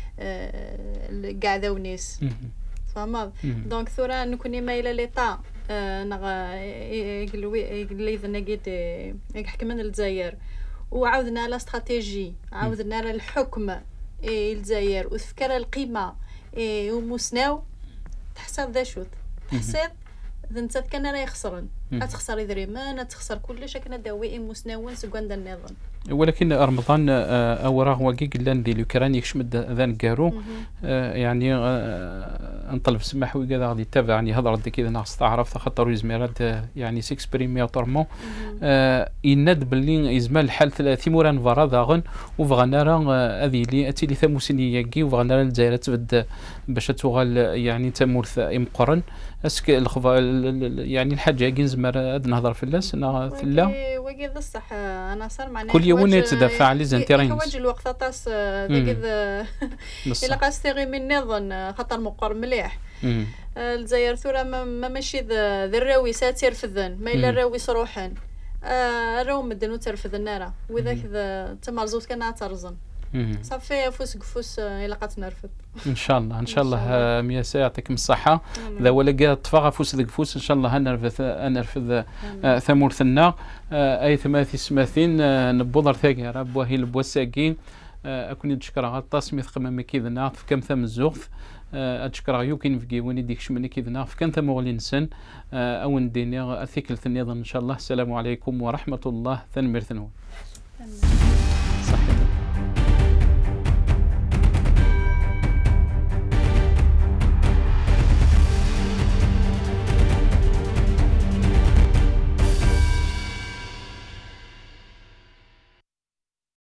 Speaker 3: قاعدونيس فما دونك ثورا نكوني مايله ليتا نا يقلي ذا نقيت يحكم الجزائر وعاودنا على استراتيجي، عاودنا على الحكم الجزائر وتفكر القيمه ومسناو تحسب ذا شوت تحسب ذا نتا كان راه يخسرن تخسر يدريمان تخسر كلش كنا داوي مسنون سكوان النظام.
Speaker 2: ولكن رمضان اوراغ واقي قلان ديال اوكرانيا يكشمد ذان كارو يعني نطلب سماح وي كذا غادي يتابعني هضره ديك اذا ناقص تعرف خاطر يزميرات يعني سيكسبريمي اوتورمون يناد باللي يزمال الحال 30 موران فارا داغن وبغانا راه هذه اللي اتي لي ثموسنيه كي وبغانا الجزائر تبدا باش تغال يعني تمورث مقرن اسك يعني الحاجه كي نزمر نهضر في اللاس لا
Speaker 3: وكي بصح انا صار معناها
Speaker 2: كل يوم يتدافع على زانتيرين
Speaker 3: حوايج الوقت طاس ديك الا قاستغي من نظن خاطر مقر مليح الجزائر ثورة ما ماشي ذا الراوي ساتير في الذن ما الا الراوي صروحا راو مدن وترفذ النار وذاك تما رزوت كان ترزن صافي فوس قفوس الا قاتنرفد
Speaker 2: ان شاء الله ان شاء الله مياسا يعطيكم الصحه ذا ولا طفى فوس ذك فوس ان شاء الله نرفذ ثمورثنا اي ثماثي سماثين نبوضر ثاقي ربوهي البوساكين اكون نتشكر غطاس ميث قمام كيذنا في كم ثم الزوغف اتشكر يمكن في وين ديك شمني كيذنا في كم ثم مغلي نسن او نديني الثقل النظام ان شاء الله. السلام عليكم ورحمه الله ثنمير ثنون.